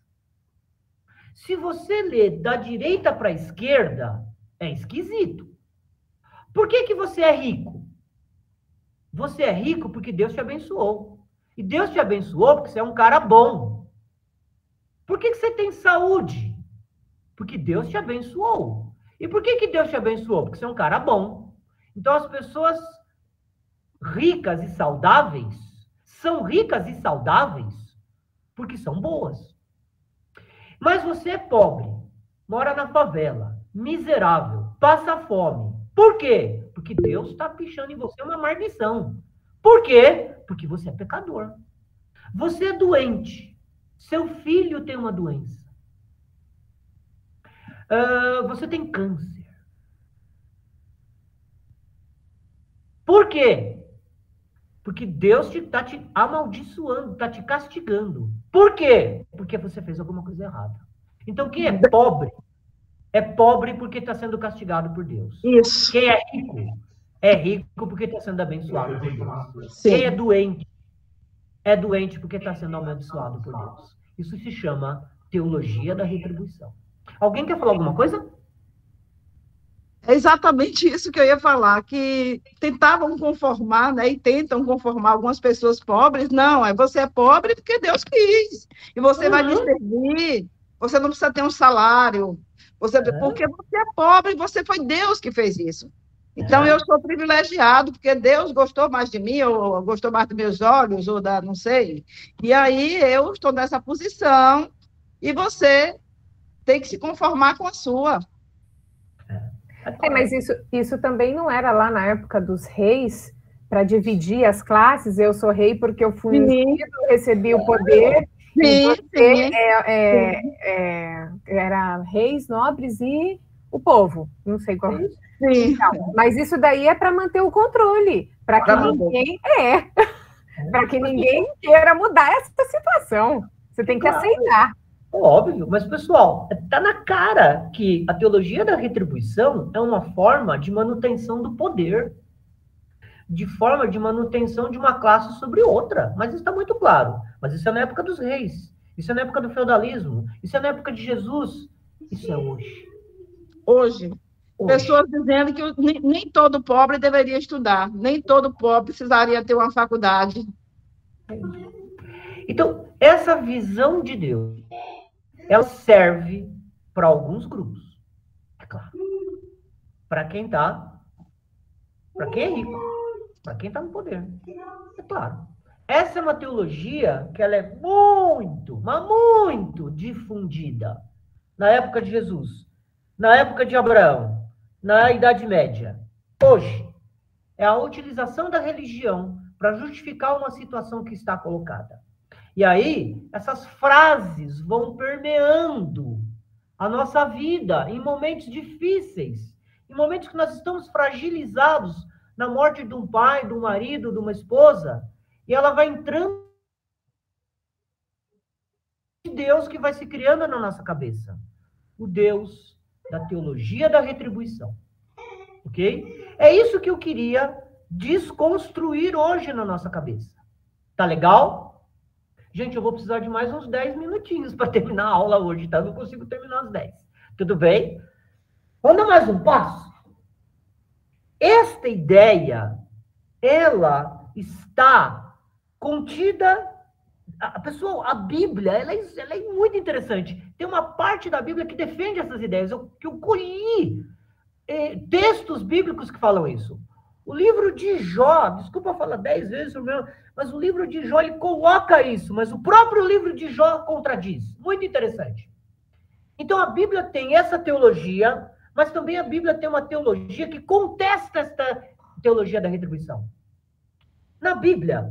se você lê da direita para a esquerda, é esquisito. Por que você é rico? Você é rico porque Deus te abençoou. E Deus te abençoou porque você é um cara bom. Por que você tem saúde? Porque Deus te abençoou. E por que Deus te abençoou? Porque você é um cara bom. Então, as pessoas ricas e saudáveis são ricas e saudáveis porque são boas. Mas você é pobre, mora na favela, miserável, passa fome. Por quê? Porque Deus está pichando em você uma maldição. Por quê? Porque você é pecador. Você é doente. Seu filho tem uma doença. Você tem câncer. Por quê? Porque Deus está te amaldiçoando, está te castigando. Por quê? Porque você fez alguma coisa errada. Então, quem é pobre porque está sendo castigado por Deus. Isso. Quem é rico porque está sendo abençoado por Deus. Sim. Quem é doente porque está sendo abençoado por Deus. Isso se chama teologia da retribuição. Alguém quer falar alguma coisa? É exatamente isso que eu ia falar, que tentavam conformar, né, e tentam conformar algumas pessoas pobres. Não, você é pobre porque Deus quis, e você vai me servir, você não precisa ter um salário, porque você é pobre, foi Deus que fez isso. Então, eu sou privilegiado, porque Deus gostou mais de mim, ou gostou mais dos meus olhos, ou não sei, e aí eu estou nessa posição, e você tem que se conformar com a sua. Mas isso também não era lá na época dos reis, para dividir as classes. Eu sou rei porque eu fui ungido, recebi o poder, e você era reis, nobres e o povo, não sei qual. Então, mas isso daí é para manter o controle, para que ninguém queira mudar essa situação. Você tem que aceitar. Óbvio, mas, pessoal, está na cara que a teologia da retribuição é uma forma de manutenção do poder, de forma de manutenção de uma classe sobre outra. Mas isso está muito claro. Mas isso é na época dos reis, isso é na época do feudalismo, isso é na época de Jesus, isso é hoje. Hoje. Pessoas dizendo que nem todo pobre deveria estudar, nem todo pobre precisaria ter uma faculdade. Então, essa visão de Deus, ela serve para alguns grupos, é claro. Para quem é rico, para quem está no poder, é claro. Essa é uma teologia que ela é muito, mas muito difundida na época de Jesus, na época de Abraão, na Idade Média. Hoje, é a utilização da religião para justificar uma situação que está colocada. E aí, essas frases vão permeando a nossa vida em momentos difíceis, em momentos que nós estamos fragilizados na morte de um pai, de um marido, de uma esposa, e ela vai entrando de Deus que vai se criando na nossa cabeça. O Deus da teologia da retribuição. Ok? É isso que eu queria desconstruir hoje na nossa cabeça. Tá legal? Gente, eu vou precisar de mais uns 10 minutinhos para terminar a aula hoje, tá? Eu não consigo terminar às 10. Tudo bem? Vamos dar mais um passo? Esta ideia, ela está contida... Pessoal, a Bíblia, ela é muito interessante. Tem uma parte da Bíblia que defende essas ideias, que eu colhi textos bíblicos que falam isso. O livro de Jó, desculpa falar 10 vezes, mas o livro de Jó, ele coloca isso, mas o próprio livro de Jó contradiz. Muito interessante. Então, a Bíblia tem essa teologia, mas também a Bíblia tem uma teologia que contesta esta teologia da retribuição. Na Bíblia,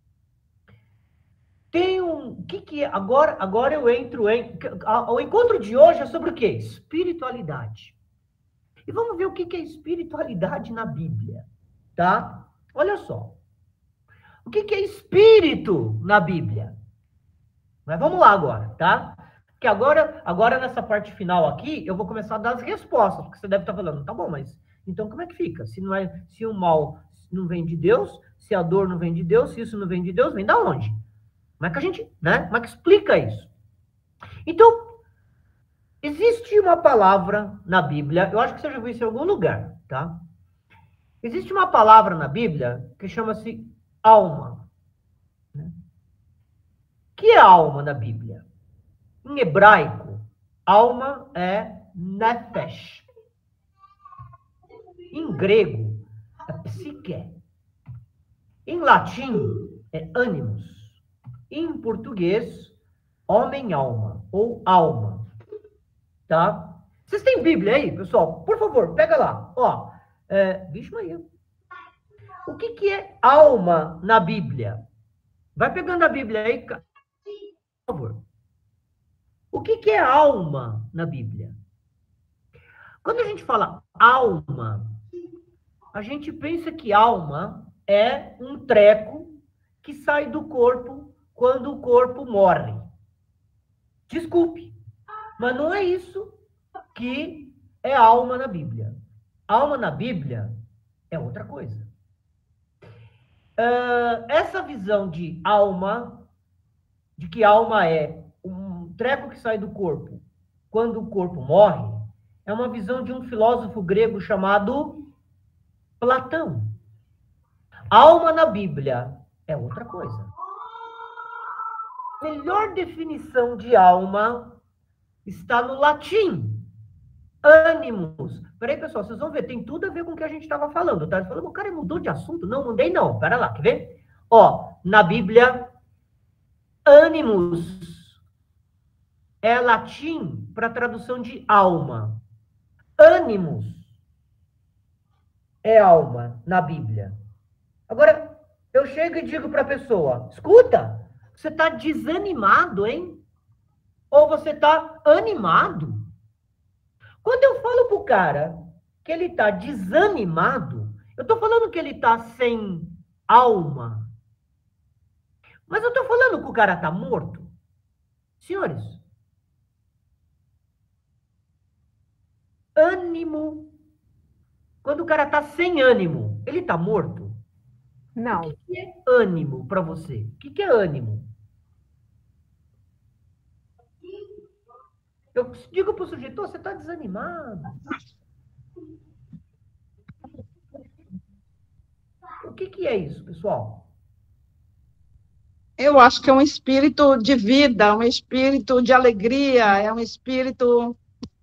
tem um... Agora eu entro em... O encontro de hoje é sobre o quê? Espiritualidade. E vamos ver o que é espiritualidade na Bíblia, tá? Olha só. O que é espírito na Bíblia? Mas vamos lá agora, tá? Porque agora nessa parte final aqui, eu vou começar a dar as respostas, porque você deve estar falando, tá bom, mas então como é que fica? Se o mal não vem de Deus, se a dor não vem de Deus, se isso não vem de Deus, vem da onde? Como é que a gente, né? Como é que explica isso? Então, existe uma palavra na Bíblia, eu acho que você já viu isso em algum lugar, tá? Existe uma palavra na Bíblia que chama-se alma. Né? O que é alma na Bíblia? Em hebraico, alma é nefesh. Em grego, é psique. Em latim, é animus. Em português, homem-alma, ou alma. Tá? Vocês têm Bíblia aí, pessoal? Por favor, pega lá. Ó, vixe Maria. O que é alma na Bíblia? Vai pegando a Bíblia aí, por favor. O que é alma na Bíblia? Quando a gente fala alma, a gente pensa que alma é um treco que sai do corpo quando o corpo morre. Desculpe, mas não é isso que é alma na Bíblia. Alma na Bíblia é outra coisa. Essa visão de alma, de que alma é um treco que sai do corpo quando o corpo morre, é uma visão de um filósofo grego chamado Platão. Alma na Bíblia é outra coisa. A melhor definição de alma está no latim. Animus. Peraí, pessoal, vocês vão ver, tem tudo a ver com o que a gente estava falando, tá? Falando, o cara mudou de assunto? Não, mudei não. Pera lá, quer ver? Ó, na Bíblia, animus é latim para tradução de alma. Animus é alma na Bíblia. Agora, eu chego e digo para a pessoa, escuta, você está desanimado, hein? Ou você está animado? Quando eu falo para o cara que ele está desanimado, eu estou falando que ele está sem alma. Mas eu estou falando que o cara está morto. Senhores, ânimo. Quando o cara está sem ânimo, ele está morto? Não. O que é ânimo para você? O que é ânimo? Eu digo para o sujeito, você está desanimado. O que é isso, pessoal? Eu acho que é um espírito de vida, um espírito de alegria, é um espírito...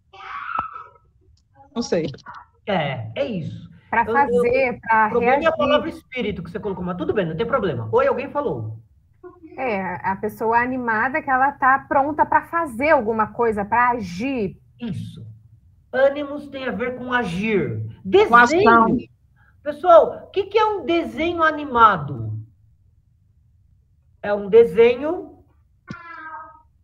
Não sei. É isso. Para fazer, para reagir. É a palavra espírito que você colocou, mas tudo bem, não tem problema. Oi, alguém falou. A pessoa animada que ela está pronta para fazer alguma coisa, para agir. Isso. Ânimos tem a ver com agir. Desenho. Pessoal, o que é um desenho animado? É um desenho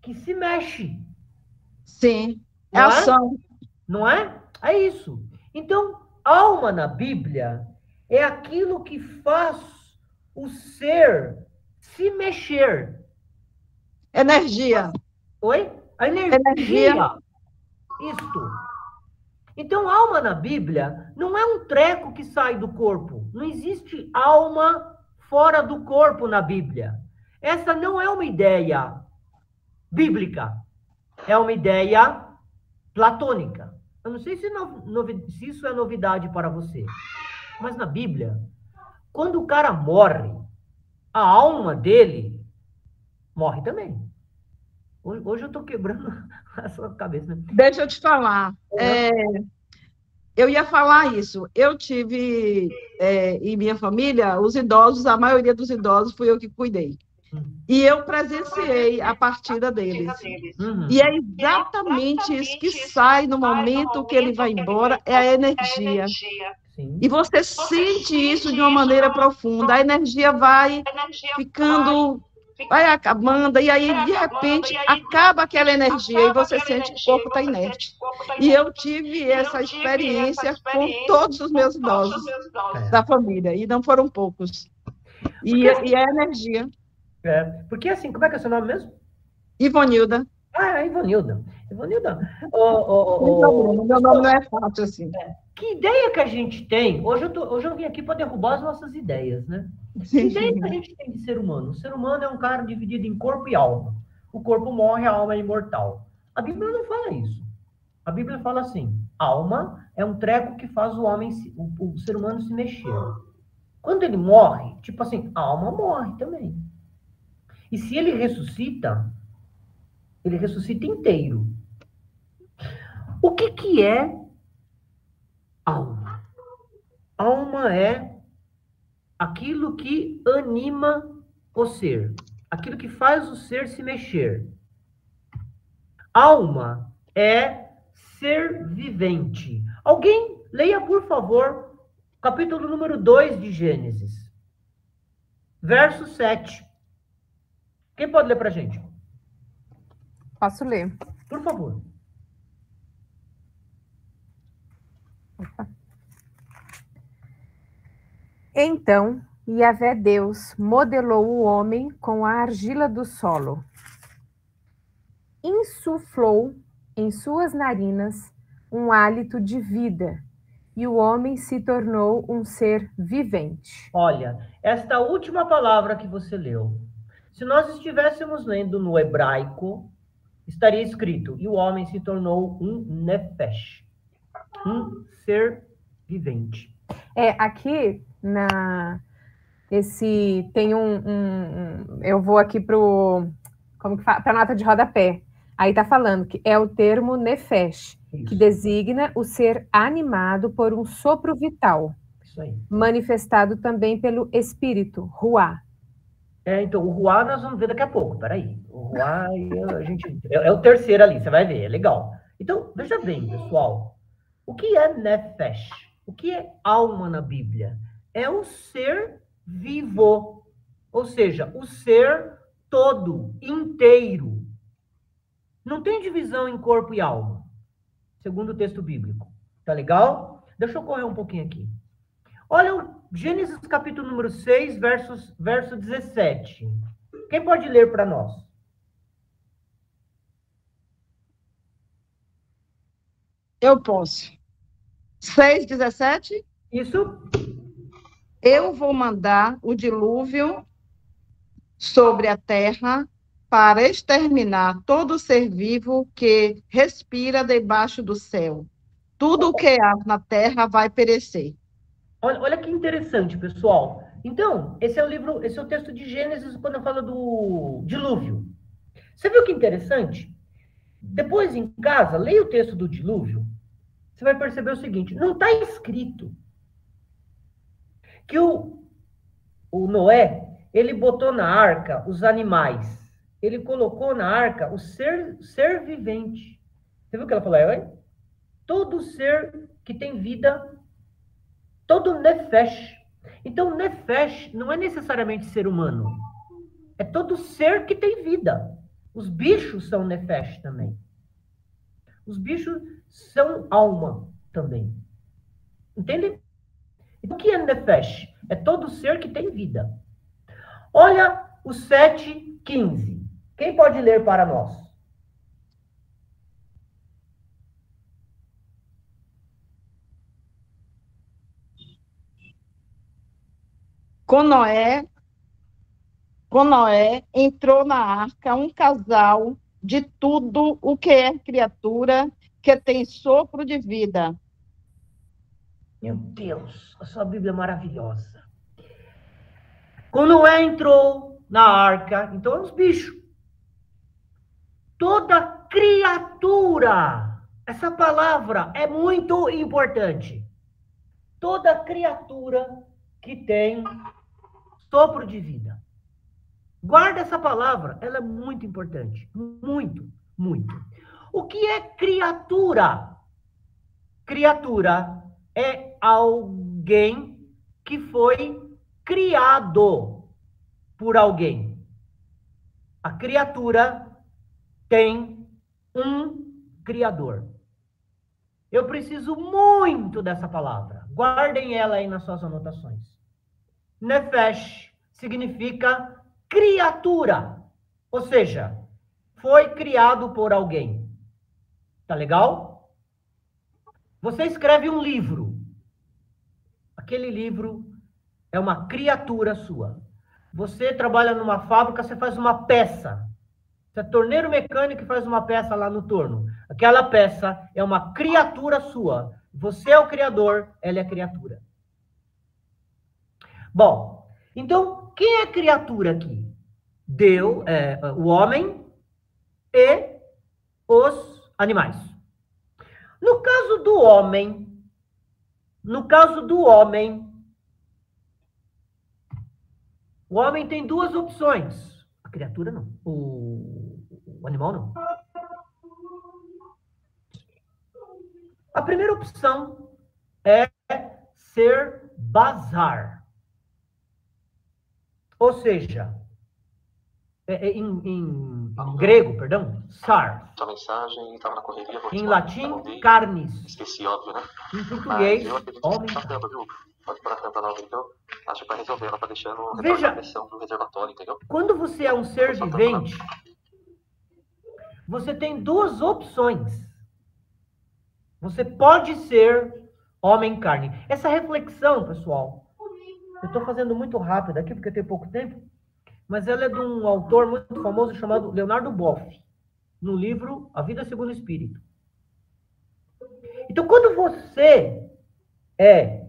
que se mexe. Sim. É Não é? ação. Não é? É isso. Então, alma na Bíblia é aquilo que faz o ser se mexer. Energia. Oi? A Energia. energia. Isto. Então, alma na Bíblia não é um treco que sai do corpo. Não existe alma fora do corpo na Bíblia. Essa não é uma ideia bíblica. É uma ideia platônica. Eu não sei se isso é novidade para você. Mas na Bíblia, quando o cara morre, a alma dele morre também. Hoje eu estou quebrando a sua cabeça. Né? Deixa eu te falar. Eu ia falar isso. Eu tive, em minha família, os idosos, a maioria dos idosos fui eu que cuidei. E eu presenciei a partida deles. Uhum. E é exatamente isso que sai no momento que ele vai embora, é a energia. Sim. E você sente isso de uma maneira profunda. A energia vai ficando, vai acabando, e aí, de repente, acaba aquela energia e você sente que o corpo está inerte. E eu tive essa experiência com todos os meus idosos da família, e não foram poucos. E é energia. Porque assim, como é que é o seu nome mesmo? Ivonilda. Ah, Ivanilda. Ivanilda. Meu nome não é fácil assim. Que ideia que a gente tem? Hoje eu vim aqui para derrubar as nossas ideias, né? Que ideia que a gente tem de ser humano? O ser humano é um cara dividido em corpo e alma. O corpo morre, a alma é imortal. A Bíblia não fala isso. A Bíblia fala assim: alma é um treco que faz o ser humano se mexer. Quando ele morre, tipo assim, a alma morre também. E se ele ressuscita inteiro. O que é alma? Alma é aquilo que anima o ser, aquilo que faz o ser se mexer. Alma é ser vivente. Alguém leia, por favor, capítulo número 2 de Gênesis, verso 7. Quem pode ler para a gente? Posso ler? Por favor. Opa. Então, Yahvé Deus modelou o homem com a argila do solo. Insuflou em suas narinas um hálito de vida, e o homem se tornou um ser vivente. Olha, esta última palavra que você leu, se nós estivéssemos lendo no hebraico, estaria escrito: e o homem se tornou um nefesh, um ser vivente. Aqui tem eu vou aqui para a nota de rodapé. Aí está falando que é o termo nefesh, que designa o ser animado por um sopro vital. Isso aí. Manifestado também pelo espírito, ruá. Então, o ruá nós vamos ver daqui a pouco, peraí. O ruá, é o terceiro ali, você vai ver, é legal. Então, veja bem, pessoal, o que é nefesh? O que é alma na Bíblia? É o ser vivo, ou seja, o ser todo, inteiro. Não tem divisão em corpo e alma, segundo o texto bíblico. Tá legal? Deixa eu correr um pouquinho aqui. Olha o Gênesis capítulo número 6, verso 17. Quem pode ler para nós? Eu posso. 6:17? Isso. Eu vou mandar o dilúvio sobre a terra para exterminar todo ser vivo que respira debaixo do céu. Tudo o que há na terra vai perecer. Olha que interessante, pessoal. Então, esse é o texto de Gênesis quando fala do dilúvio. Você viu que interessante? Depois, em casa, leia o texto do dilúvio. Você vai perceber o seguinte: não está escrito que o Noé, ele botou na arca os animais. Ele colocou na arca o ser vivente. Você viu o que ela falou? Todo ser que tem vida, todo nefesh. Então, nefesh não é necessariamente ser humano. É todo ser que tem vida. Os bichos são nefesh também. Os bichos são alma também. Entende? O que é nefesh? É todo ser que tem vida. Olha o 7:15. Quem pode ler para nós? Com Noé entrou na arca um casal de tudo o que é criatura que tem sopro de vida. Meu Deus, a sua Bíblia é maravilhosa. Quando Noé entrou na arca, então os bichos. Toda criatura. Essa palavra é muito importante. Toda criatura que tem sopro de vida. Guarda essa palavra, ela é muito importante. Muito, muito. O que é criatura? Criatura é alguém que foi criado por alguém. A criatura tem um criador. Eu preciso muito dessa palavra. Guardem ela aí nas suas anotações. Nefesh significa criatura. Ou seja, foi criado por alguém. Tá legal? Você escreve um livro. Aquele livro é uma criatura sua. Você trabalha numa fábrica, você faz uma peça. Você é torneiro mecânico e faz uma peça lá no torno. Aquela peça é uma criatura sua. Você é o criador, ela é a criatura. Bom, então, quem é criatura aqui? Deus, o homem e os animais. No caso do homem, o homem tem duas opções. A criatura não. O animal não. A primeira opção é ser bazar. Ou seja, em grego, perdão, sar. Sua mensagem estava na correria. Em latim, carnis. Esqueci, óbvio, né? Em português, homem. Pode pôr a tampa nova, então. Acho que para resolver, ela está deixando Veja, a pressão do reservatório, entendeu? Quando você é um ser vivente, você tem duas opções. Você pode ser homem-carne. Essa reflexão, pessoal, eu estou fazendo muito rápido aqui, porque eu tenho pouco tempo, mas ela é de um autor muito famoso chamado Leonardo Boff, no livro A Vida Segundo o Espírito. Então, quando você é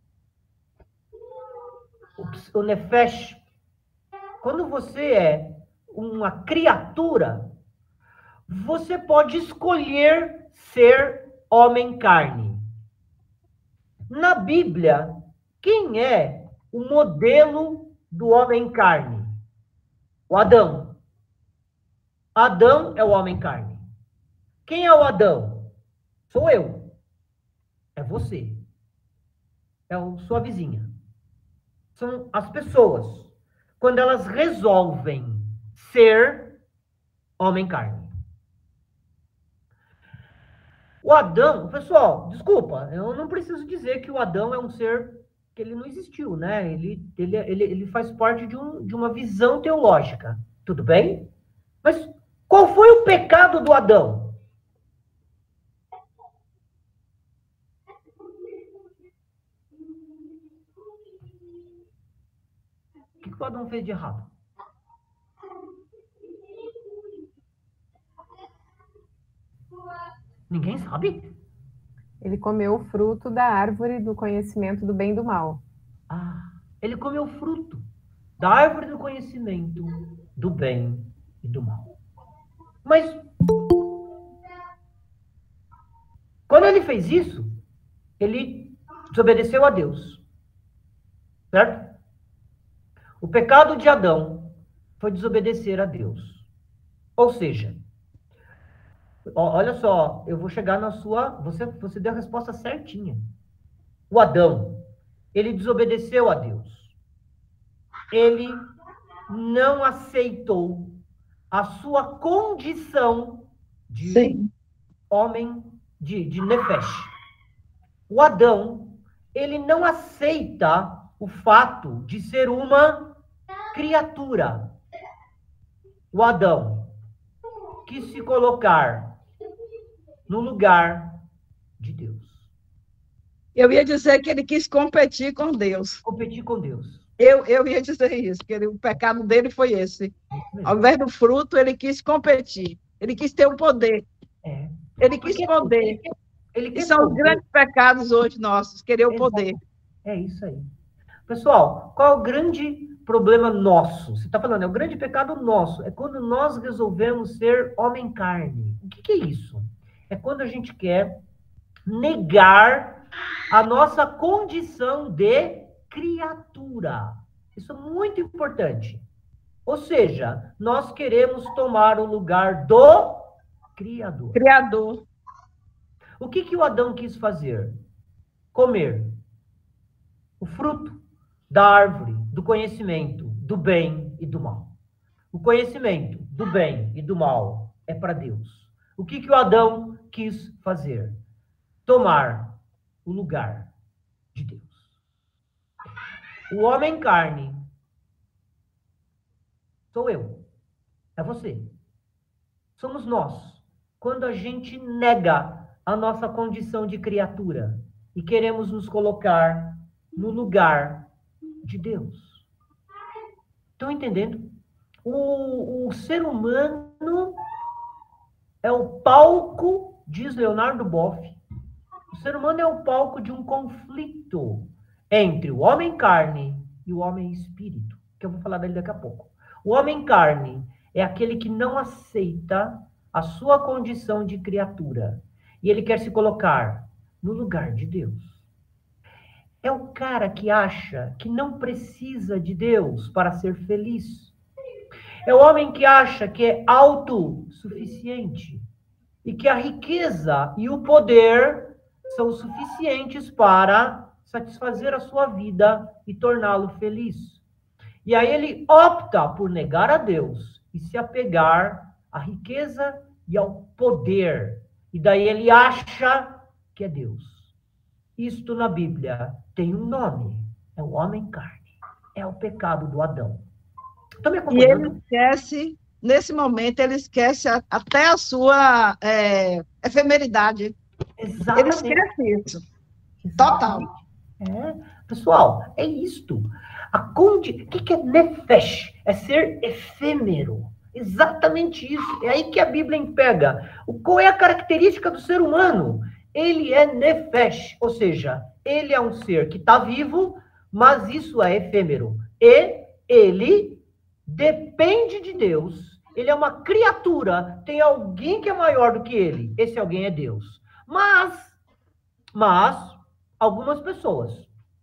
o nefesh, quando você é uma criatura, você pode escolher ser homem-carne. Na Bíblia, quem é o modelo do homem-carne? O Adão. Adão é o homem-carne. Quem é o Adão? Sou eu. É você. É a sua vizinha. São as pessoas, quando elas resolvem ser homem-carne. O Adão, pessoal, desculpa, eu não preciso dizer que o Adão é um ser que ele não existiu, né? Ele faz parte de uma visão teológica, tudo bem? Mas qual foi o pecado do Adão? O que o Adão fez de errado? Ninguém sabe? Ele comeu o fruto da árvore do conhecimento do bem e do mal. Ah, ele comeu o fruto da árvore do conhecimento do bem e do mal. Mas, quando ele fez isso, ele desobedeceu a Deus. Certo? O pecado de Adão foi desobedecer a Deus. Ou seja, olha só, eu vou chegar na sua... Você deu a resposta certinha. O Adão, ele desobedeceu a Deus. Ele não aceitou a sua condição de Sim. homem, de nefesh. O Adão, ele não aceita o fato de ser uma criatura. O Adão quis se colocar no lugar de Deus. Eu ia dizer que ele quis competir com Deus. Competir com Deus. Eu ia dizer isso, que o pecado dele foi esse. Ao invés do fruto, ele quis competir. Ele quis ter o poder. É. Ele quis poder. E são os grandes pecados hoje nossos, querer o poder. É isso aí. Pessoal, qual é o grande problema nosso? Você está falando, é o grande pecado nosso. É quando nós resolvemos ser homem-carne. O que é isso? É quando a gente quer negar a nossa condição de criatura. Isso é muito importante. Ou seja, nós queremos tomar o lugar do Criador. Criador. O que o Adão quis fazer? Comer o fruto da árvore do conhecimento do bem e do mal. O conhecimento do bem e do mal é para Deus. O que o Adão quis fazer? Tomar o lugar de Deus. O homem carne sou eu, é você. Somos nós. Quando a gente nega a nossa condição de criatura e queremos nos colocar no lugar de Deus. Estão entendendo? O ser humano é o palco, diz Leonardo Boff, o ser humano é o palco de um conflito entre o homem carne e o homem espírito, que eu vou falar dele daqui a pouco. O homem carne é aquele que não aceita a sua condição de criatura e ele quer se colocar no lugar de Deus. É o cara que acha que não precisa de Deus para ser feliz. É o homem que acha que é autossuficiente e que a riqueza e o poder são suficientes para satisfazer a sua vida e torná-lo feliz. E aí ele opta por negar a Deus e se apegar à riqueza e ao poder. E daí ele acha que é Deus. Isto na Bíblia tem um nome. É o homem carne. É o pecado do Adão. E ele esquece, nesse momento, ele esquece até a sua efemeridade. Exatamente. Ele esquece isso. Total. Pessoal, é isto. O que é nefesh? É ser efêmero. Exatamente isso. É aí que a Bíblia pega. Qual é a característica do ser humano? Ele é nefesh, ou seja, ele é um ser que está vivo, mas isso é efêmero. E ele depende de Deus. Ele é uma criatura. Tem alguém que é maior do que ele. Esse alguém é Deus. Mas algumas pessoas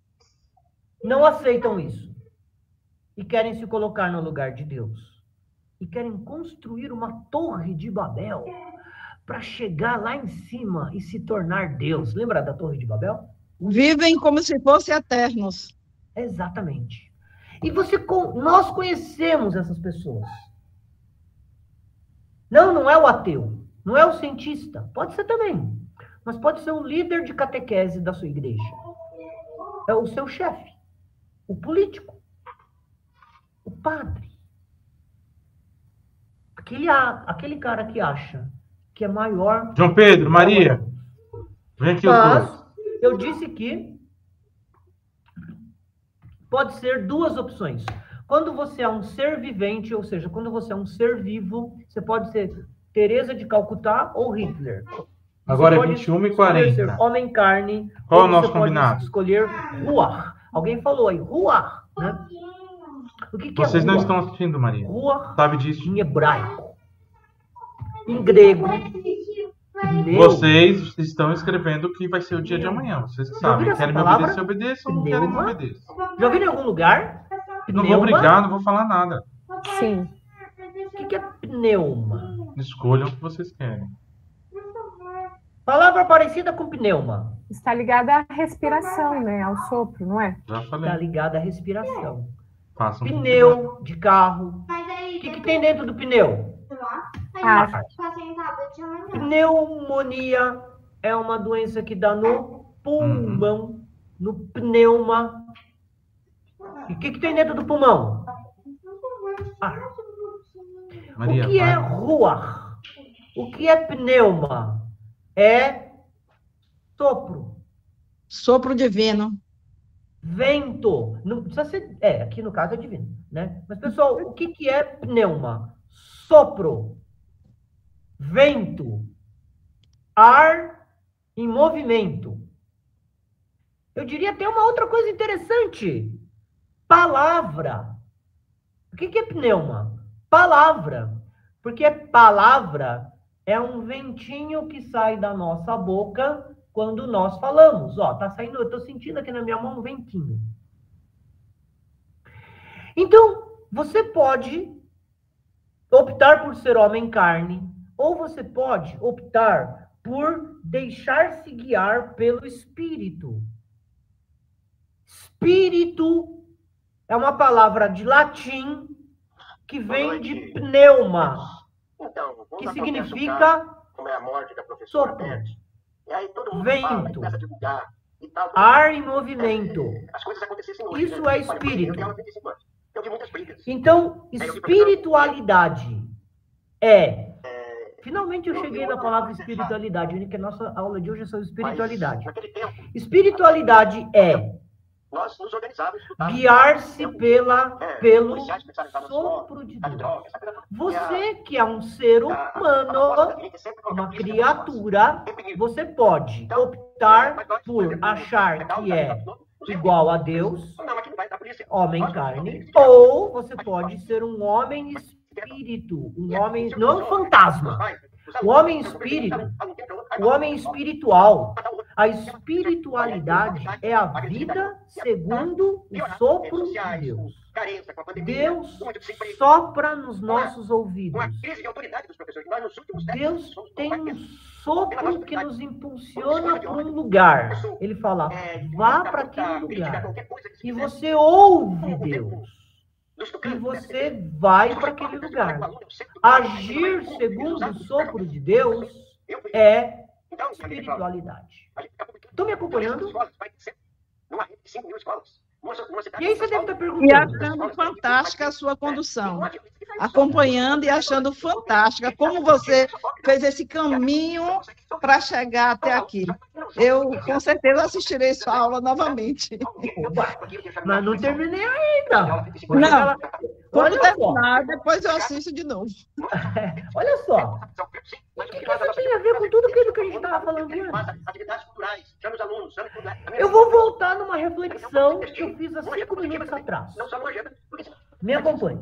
não aceitam isso e querem se colocar no lugar de Deus e querem construir uma torre de Babel para chegar lá em cima e se tornar Deus. Lembra da torre de Babel? Vivem como se fossem eternos. Exatamente. E nós conhecemos essas pessoas. Não é o ateu, não é o cientista, pode ser também, mas pode ser um líder de catequese da sua igreja. É o seu chefe, o político, o padre. Aquele cara que acha que é maior... João Pedro, Maria, vem aqui. Mas eu disse que pode ser duas opções. Quando você é um ser vivente, ou seja, quando você é um ser vivo, você pode ser Teresa de Calcutá ou Hitler. Agora é 21h40. Ser homem carne. Qual é o nosso combinado? Pode escolher Ruach. Alguém falou aí, Ruach, né? O que Vocês é não Ruach? estão assistindo, Maria. Ruach, sabe disso? em hebraico. Em grego. Vocês estão escrevendo o que vai ser o dia de amanhã. Vocês que sabem. Querem me obedecer, obedeçam. Não querem, não obedeçam. Já ouviram em algum lugar? Não vou brigar, não vou falar nada. Sim. O que é pneuma? Escolham o que vocês querem. Palavra parecida com pneuma. Está ligada à respiração, né? Ao sopro, não é? Já falei. Está ligada à respiração. Façam Pneu de carro. O que tem dentro do pneu? ar. Pneumonia é uma doença que dá no pulmão, no pneuma. E o que tem dentro do pulmão? Ar. Maria, O que é vai. ruach? O que é pneuma? É sopro. Sopro divino. Vento. Não precisa ser. Aqui no caso é divino, né? Mas, pessoal, o que é pneuma? Sopro. Vento. Ar em movimento. Eu diria até uma outra coisa interessante. Palavra. O que é pneuma? Palavra. Porque palavra é um ventinho que sai da nossa boca quando nós falamos. Ó, tá saindo, eu tô sentindo aqui na minha mão um ventinho. Então, você pode optar por ser homem carne, ou você pode optar por deixar-se guiar pelo Espírito. Espírito é uma palavra de latim que vem de pneuma, Então, que significa como é a morte da professora sopro, Beth. E aí todo mundo vento, fala, começa a divulgar e tal. ar em movimento. As coisas acontecessem hoje. Isso né? é espírito. Eu tenho 35 anos. Eu vi muitas brigas. Então, espiritualidade é... Finalmente eu cheguei na palavra espiritualidade, que a nossa aula de hoje é sobre espiritualidade. Mas, naquele tempo, Espiritualidade é nós nos organizávamos. guiar-se pelo policiais começaram a entrar na escola, sopro de tá de Deus. droga, essa coisa toda. Você que é um ser humano, uma criatura, você pode optar por achar que é igual a Deus, homem carne, ou você pode ser um homem espírito, um homem, não um fantasma, o homem espírito, o homem espiritual. A espiritualidade é a vida segundo o sopro de Deus. Deus sopra nos nossos ouvidos. Deus tem um sopro que nos impulsiona para um lugar. Ele fala, vá para aquele lugar. E você ouve Deus. E você vai para aquele lugar. Agir segundo o sopro de Deus é espiritualidade. Estão me acompanhando? E aí você deve estar E perguntando. achando fantástica a sua condução. Acompanhando e achando fantástica como você fez esse caminho para chegar até aqui. Eu, com certeza, assistirei sua aula novamente. Mas não terminei ainda. Não. Quando Olha só. terminar, depois eu assisto de novo. Olha só. O que isso tem a ver com tudo aquilo que a gente estava falando antes? Atividades culturais, chama os alunos, chama Eu vou voltar numa reflexão que eu fiz há 5 minutos atrás. Não só no agenda, porque Me acompanhe.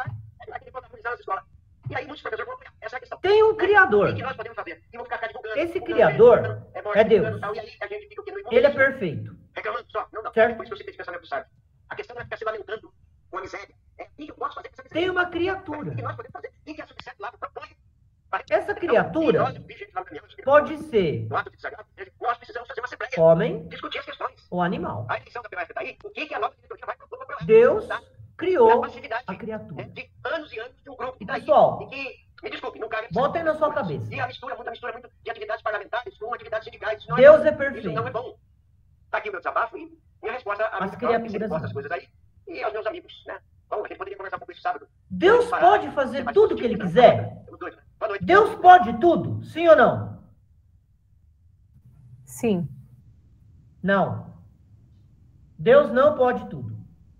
E aí muitos professores vão essa questão. Tem um Criador. O que nós podemos fazer? E vão ficar divulgando. Esse Criador é Deus. E aí a gente fica o quê? Ele é perfeito. Reclamando só. Não. Certo? Por isso que eu citei esse pensamento do sábio. A questão não é ficar se lamentando com a miséria. É o que eu posso fazer com essa miséria? Tem uma criatura. O que nós podemos fazer? E que a subsete lá propõe. Essa criatura pode ser No ato de desagrado, nós precisamos fazer uma assembleia. homem Discutir as questões. ou animal. A eleição da PF está aí. O que a nova diretoria vai propor para ela? Deus Tá? criou E a passividade, a criatura. de anos e anos de um grupo que E, está aí. pessoal, E que, me desculpe, não cabe. bota aí na sua cabeça. E a mistura muito de atividades parlamentares com atividades sindicais. Isso não Deus bom. é perfeito. Isso não é bom. Está aqui o meu desabafo e minha resposta a As mim, criaturas que posta não. as coisas aí. E aos meus amigos, né? Bom, a gente poderia conversar um pouco isso sábado. Deus pode fazer tudo o que ele quiser? Boa noite. Deus pode tudo? Sim ou não? Sim. Não. Deus não pode tudo.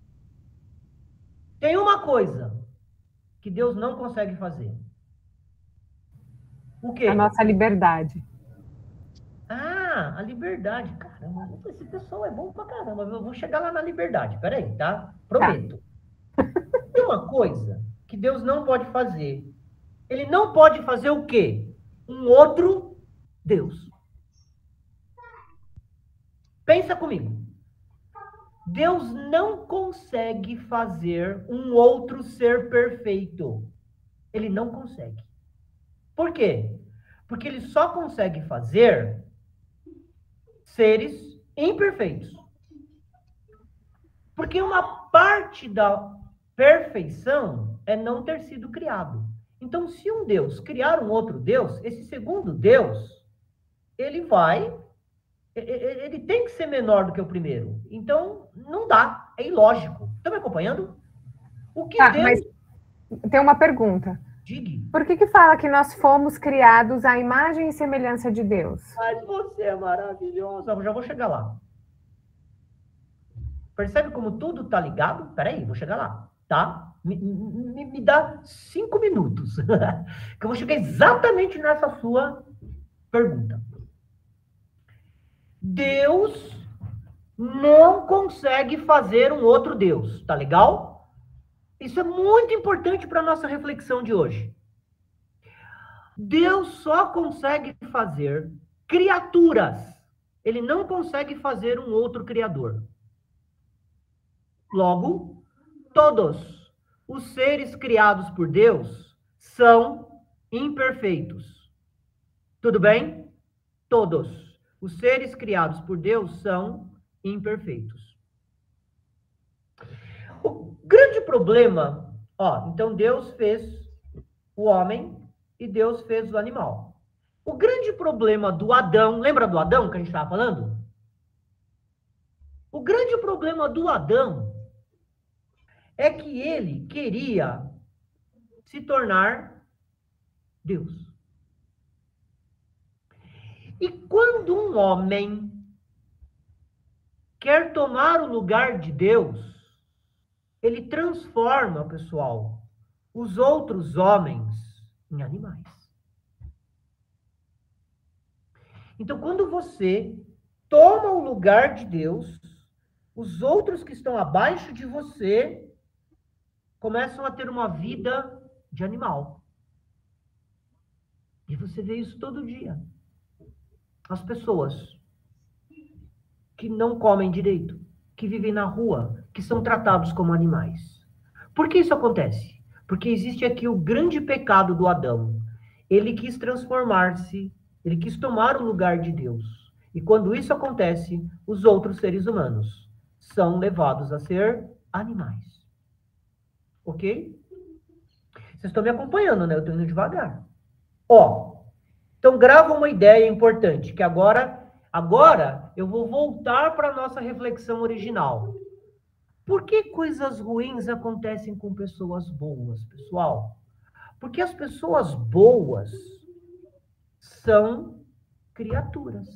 Tem uma coisa que Deus não consegue fazer. O quê? A nossa liberdade. Ah, a liberdade. Caramba, esse pessoal é bom pra caramba. Eu vou chegar lá na liberdade. Peraí, tá? Prometo. Tem uma coisa que Deus não pode fazer. Ele não pode fazer o quê? Um outro Deus. Pensa comigo. Deus não consegue fazer um outro ser perfeito. Ele não consegue. Por quê? Porque ele só consegue fazer seres imperfeitos. Porque uma parte da perfeição é não ter sido criado. Então, se um Deus criar um outro Deus, esse segundo Deus, ele tem que ser menor do que o primeiro. Então, não dá, é ilógico. Estão me acompanhando? O que Deus... Mas tem uma pergunta. Diga. Por que fala que nós fomos criados à imagem e semelhança de Deus? Mas você é maravilhosa. Eu já vou chegar lá. Percebe como tudo está ligado? Peraí, vou chegar lá, tá? Me dá 5 minutos, que eu vou chegar exatamente nessa sua pergunta. Deus não consegue fazer um outro Deus, tá legal? Isso é muito importante para a nossa reflexão de hoje. Deus só consegue fazer criaturas. Ele não consegue fazer um outro criador. Logo, todos os seres criados por Deus são imperfeitos. Tudo bem? Todos os seres criados por Deus são imperfeitos. O grande problema, então Deus fez o homem e Deus fez o animal. O grande problema do Adão, lembra do Adão que a gente estava falando? O grande problema do Adão é que ele queria se tornar Deus. E quando um homem quer tomar o lugar de Deus, ele transforma, pessoal, os outros homens em animais. Então, quando você toma o lugar de Deus, os outros que estão abaixo de você começam a ter uma vida de animal. E você vê isso todo dia. As pessoas que não comem direito, que vivem na rua, que são tratados como animais. Por que isso acontece? Porque existe aqui o grande pecado do Adão. Ele quis transformar-se, ele quis tomar o lugar de Deus. E quando isso acontece, os outros seres humanos são levados a ser animais. Ok? Vocês estão me acompanhando, né? Eu estou indo devagar. Então grava uma ideia importante, que agora eu vou voltar para a nossa reflexão original. Por que coisas ruins acontecem com pessoas boas, pessoal? Porque as pessoas boas são criaturas.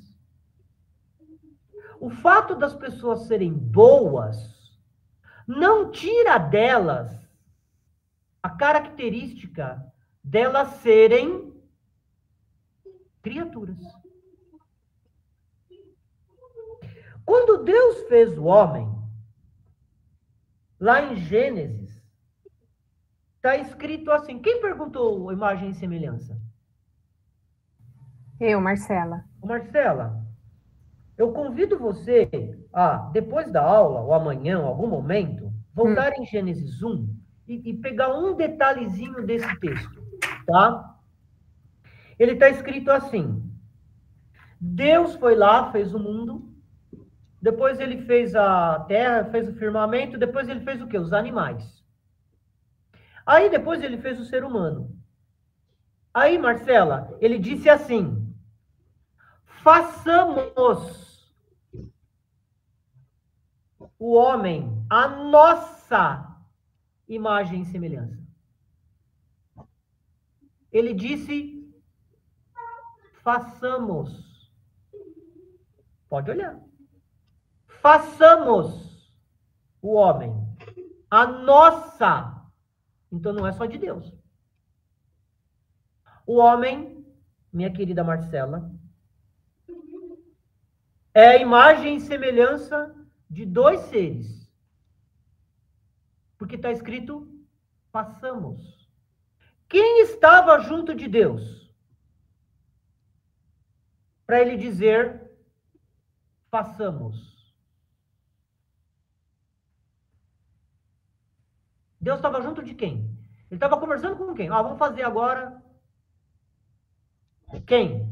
O fato das pessoas serem boas não tira delas a característica delas serem criaturas. Quando Deus fez o homem, lá em Gênesis, está escrito assim. Quem perguntou imagem e semelhança? Eu, Marcela. Marcela, eu convido você a, depois da aula, ou amanhã, ou algum momento, voltar em Gênesis 1 e pegar um detalhezinho desse texto, tá? Ele está escrito assim: Deus foi lá, fez o mundo, depois ele fez a terra, fez o firmamento, depois ele fez o quê? Os animais. Aí depois ele fez o ser humano. Aí, Marcela, ele disse assim: façamos o homem a nossa imagem e semelhança. Ele disse: façamos. Pode olhar. Façamos o homem a nossa. Então não é só de Deus. O homem, minha querida Marcela, é a imagem e semelhança de dois seres. Porque está escrito: façamos. Quem estava junto de Deus para ele dizer: façamos? Deus estava junto de quem? Ele estava conversando com quem? Vamos fazer agora. Quem?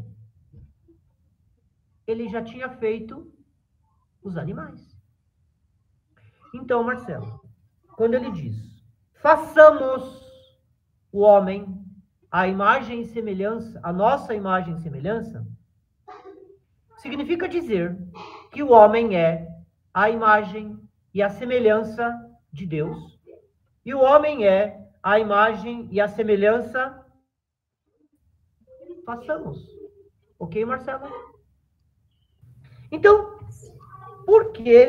Ele já tinha feito os animais. Então, Marcelo, quando ele diz: façamos o homem a imagem e semelhança, a nossa imagem e semelhança, significa dizer que o homem é a imagem e a semelhança de Deus, e o homem é a imagem e a semelhança. Façamos. Ok, Marcela? Então, por que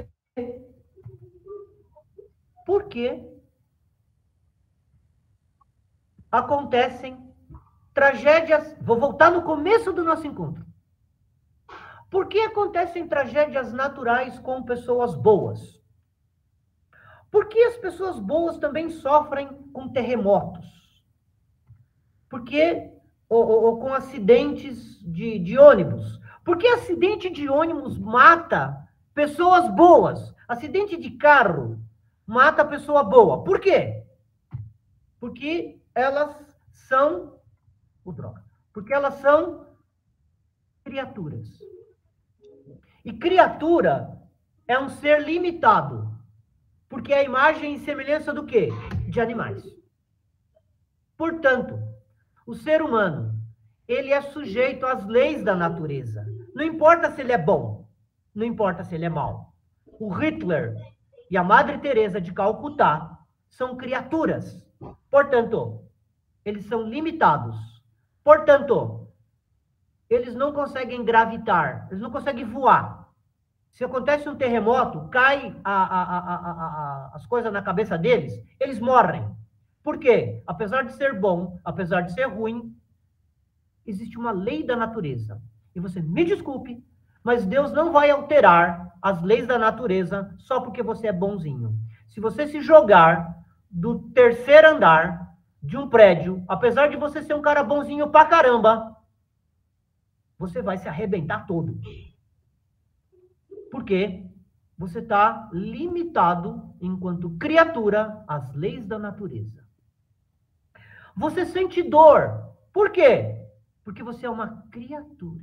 acontecem tragédias? Vou voltar no começo do nosso encontro. Por que acontecem tragédias naturais com pessoas boas? Por que as pessoas boas também sofrem com terremotos? Por que ou com acidentes de ônibus? Por que acidente de ônibus mata pessoas boas? Acidente de carro mata pessoa boa. Por quê? Porque elas são droga. Porque elas são criaturas. E criatura é um ser limitado. Porque é a imagem e semelhança do quê? De animais. Portanto, o ser humano, ele é sujeito às leis da natureza. Não importa se ele é bom, não importa se ele é mau. O Hitler e a Madre Teresa de Calcutá são criaturas. Portanto, eles são limitados. Portanto, eles não conseguem gravitar, eles não conseguem voar. Se acontece um terremoto, cai as coisas na cabeça deles, eles morrem. Por quê? Apesar de ser bom, apesar de ser ruim, existe uma lei da natureza. E você me desculpe, mas Deus não vai alterar as leis da natureza só porque você é bonzinho. Se você se jogar do terceiro andar de um prédio, apesar de você ser um cara bonzinho pra caramba, você vai se arrebentar todo. Por quê? Você está limitado, enquanto criatura, às leis da natureza. Você sente dor. Por quê? Porque você é uma criatura.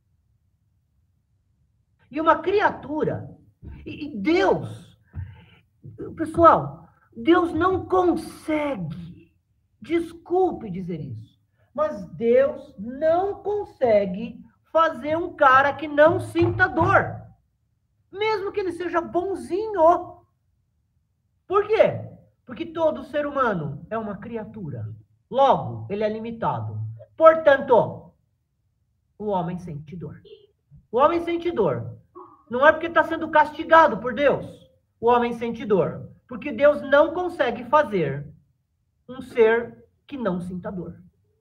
E uma criatura, e Deus, pessoal, Deus não consegue, desculpe dizer isso, mas Deus não consegue fazer um cara que não sinta dor, mesmo que ele seja bonzinho. Por quê? Porque todo ser humano é uma criatura. Logo, ele é limitado. Portanto, o homem sente dor. O homem sente dor. Não é porque está sendo castigado por Deus. O homem sente dor. Porque Deus não consegue fazer um ser que não sinta dor.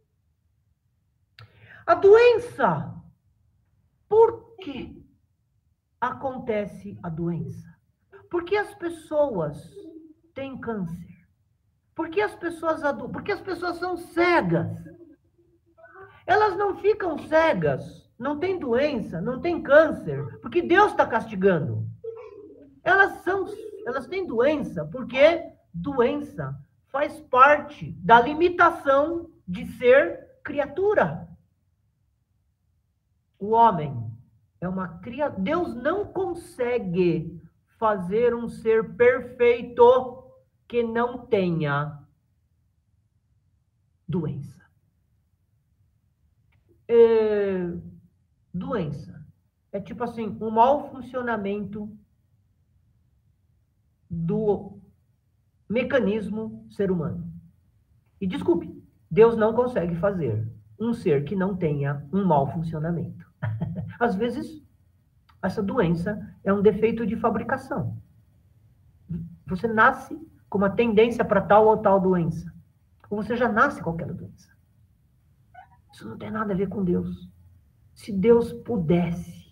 A doença. Por que acontece a doença? Por que as pessoas têm câncer? Por que as pessoas são cegas? Elas não ficam cegas, não têm doença, não têm câncer, porque Deus está castigando. Elas têm doença porque doença faz parte da limitação de ser criatura. O homem é uma criatura. Deus não consegue fazer um ser perfeito que não tenha doença. Doença é tipo assim, um mau funcionamento do mecanismo ser humano. E desculpe, Deus não consegue fazer um ser que não tenha um mau funcionamento. Às vezes, essa doença é um defeito de fabricação. Você nasce com uma tendência para tal ou tal doença. Ou você já nasce com aquela doença. Isso não tem nada a ver com Deus. Se Deus pudesse,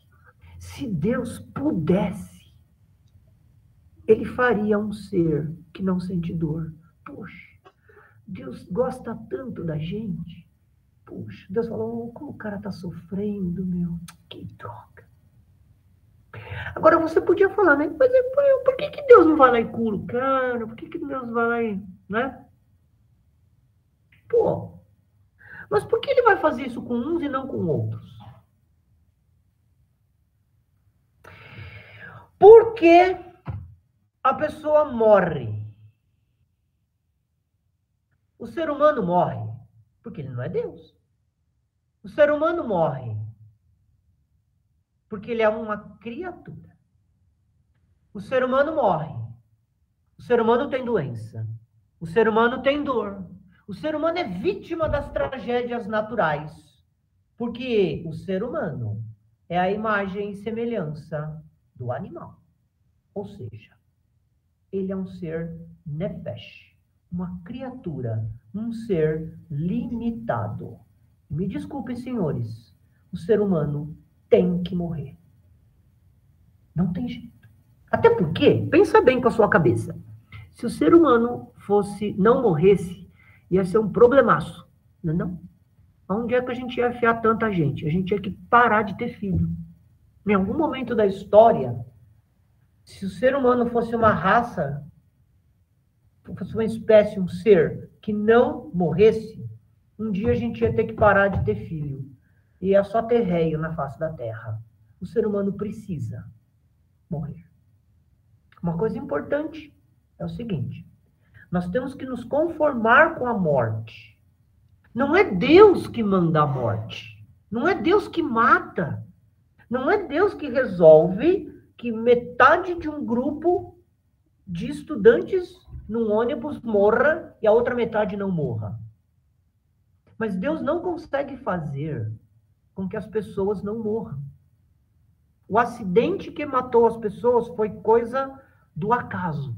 ele faria um ser que não sente dor. Poxa, Deus gosta tanto da gente. Puxa, Deus falou, como o cara está sofrendo, meu. Que droga. Agora, você podia falar, né? Mas por que Deus não vai lá e cura o cara? Por que Deus vai lá e... né? Pô, mas por que ele vai fazer isso com uns e não com outros? Por que a pessoa morre? O ser humano morre Porque ele não é Deus. O ser humano morre porque ele é uma criatura. O ser humano morre. O ser humano tem doença. O ser humano tem dor. O ser humano é vítima das tragédias naturais. Porque o ser humano é a imagem e semelhança do animal. Ou seja, ele é um ser nefesh, uma criatura, um ser limitado. Me desculpem, senhores, o ser humano tem que morrer. Não tem jeito. Até porque, pensa bem com a sua cabeça, se o ser humano não morresse, ia ser um problemaço, não é não? Onde é que a gente ia enfiar tanta gente? A gente tinha que parar de ter filho. Em algum momento da história, se o ser humano fosse uma raça, fosse uma espécie, um ser que não morresse, um dia a gente ia ter que parar de ter filho. E ia só ter réio na face da terra. O ser humano precisa morrer. Uma coisa importante é o seguinte: nós temos que nos conformar com a morte. Não é Deus que manda a morte. Não é Deus que mata. Não é Deus que resolve que metade de um grupo de estudantes num ônibus morra e a outra metade não morra. Mas Deus não consegue fazer com que as pessoas não morram. O acidente que matou as pessoas foi coisa do acaso.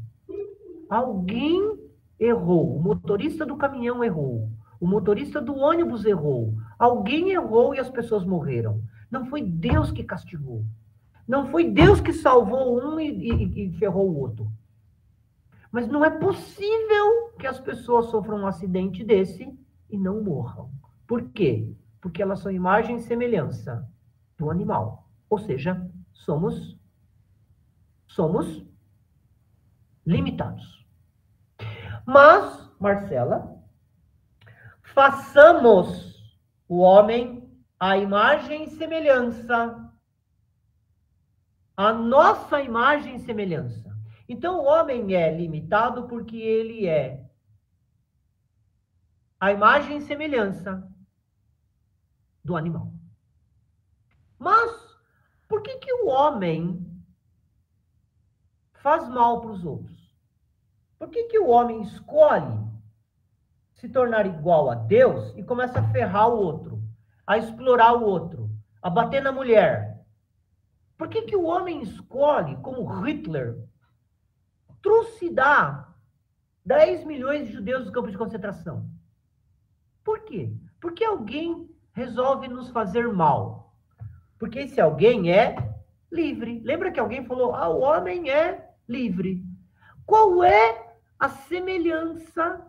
Alguém errou. O motorista do caminhão errou. O motorista do ônibus errou. Alguém errou e as pessoas morreram. Não foi Deus que castigou. Não foi Deus que salvou um e ferrou o outro. Mas não é possível que as pessoas sofram um acidente desse e não morram. Por quê? Porque elas são imagem e semelhança do animal. Ou seja, somos limitados. Mas, Marcela, façamos o homem à imagem e semelhança. A nossa imagem e semelhança. Então, o homem é limitado porque ele é a imagem e semelhança do animal. Mas, por que o homem faz mal para os outros? Por que o homem escolhe se tornar igual a Deus e começa a ferrar o outro, a explorar o outro, a bater na mulher? Por que o homem escolhe, como Hitler, trucidar 10 milhões de judeus dos campos de concentração? Por quê? Porque alguém resolve nos fazer mal. Porque esse alguém é livre. Lembra que alguém falou, o homem é livre. Qual é a semelhança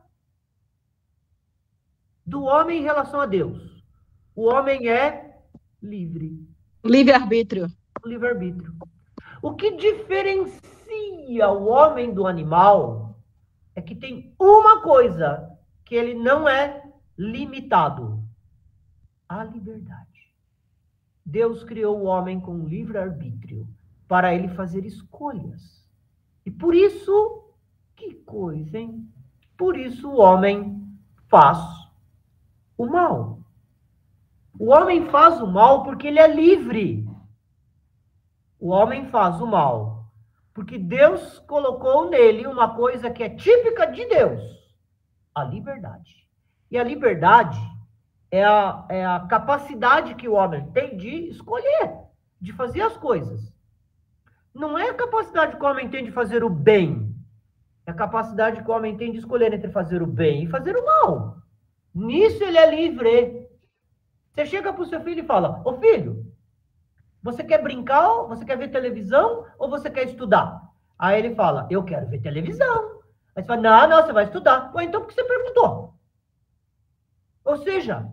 do homem em relação a Deus? O homem é livre. Livre-arbítrio. Livre-arbítrio. O que diferencia o homem do animal é que tem uma coisa que ele não é limitado: a liberdade. Deus criou o homem com livre-arbítrio para ele fazer escolhas. E por isso, que coisa, hein? Por isso o homem faz o mal. O homem faz o mal porque ele é livre. O homem faz o mal porque Deus colocou nele uma coisa que é típica de Deus: a liberdade. E a liberdade é a capacidade que o homem tem de escolher, de fazer as coisas. Não é a capacidade que o homem tem de fazer o bem. É a capacidade que o homem tem de escolher entre fazer o bem e fazer o mal. Nisso ele é livre. Você chega para o seu filho e fala: ô filho, você quer brincar, você quer ver televisão ou você quer estudar? Aí ele fala: eu quero ver televisão. Aí você fala: não, você vai estudar. Ou então por que você perguntou? Ou seja,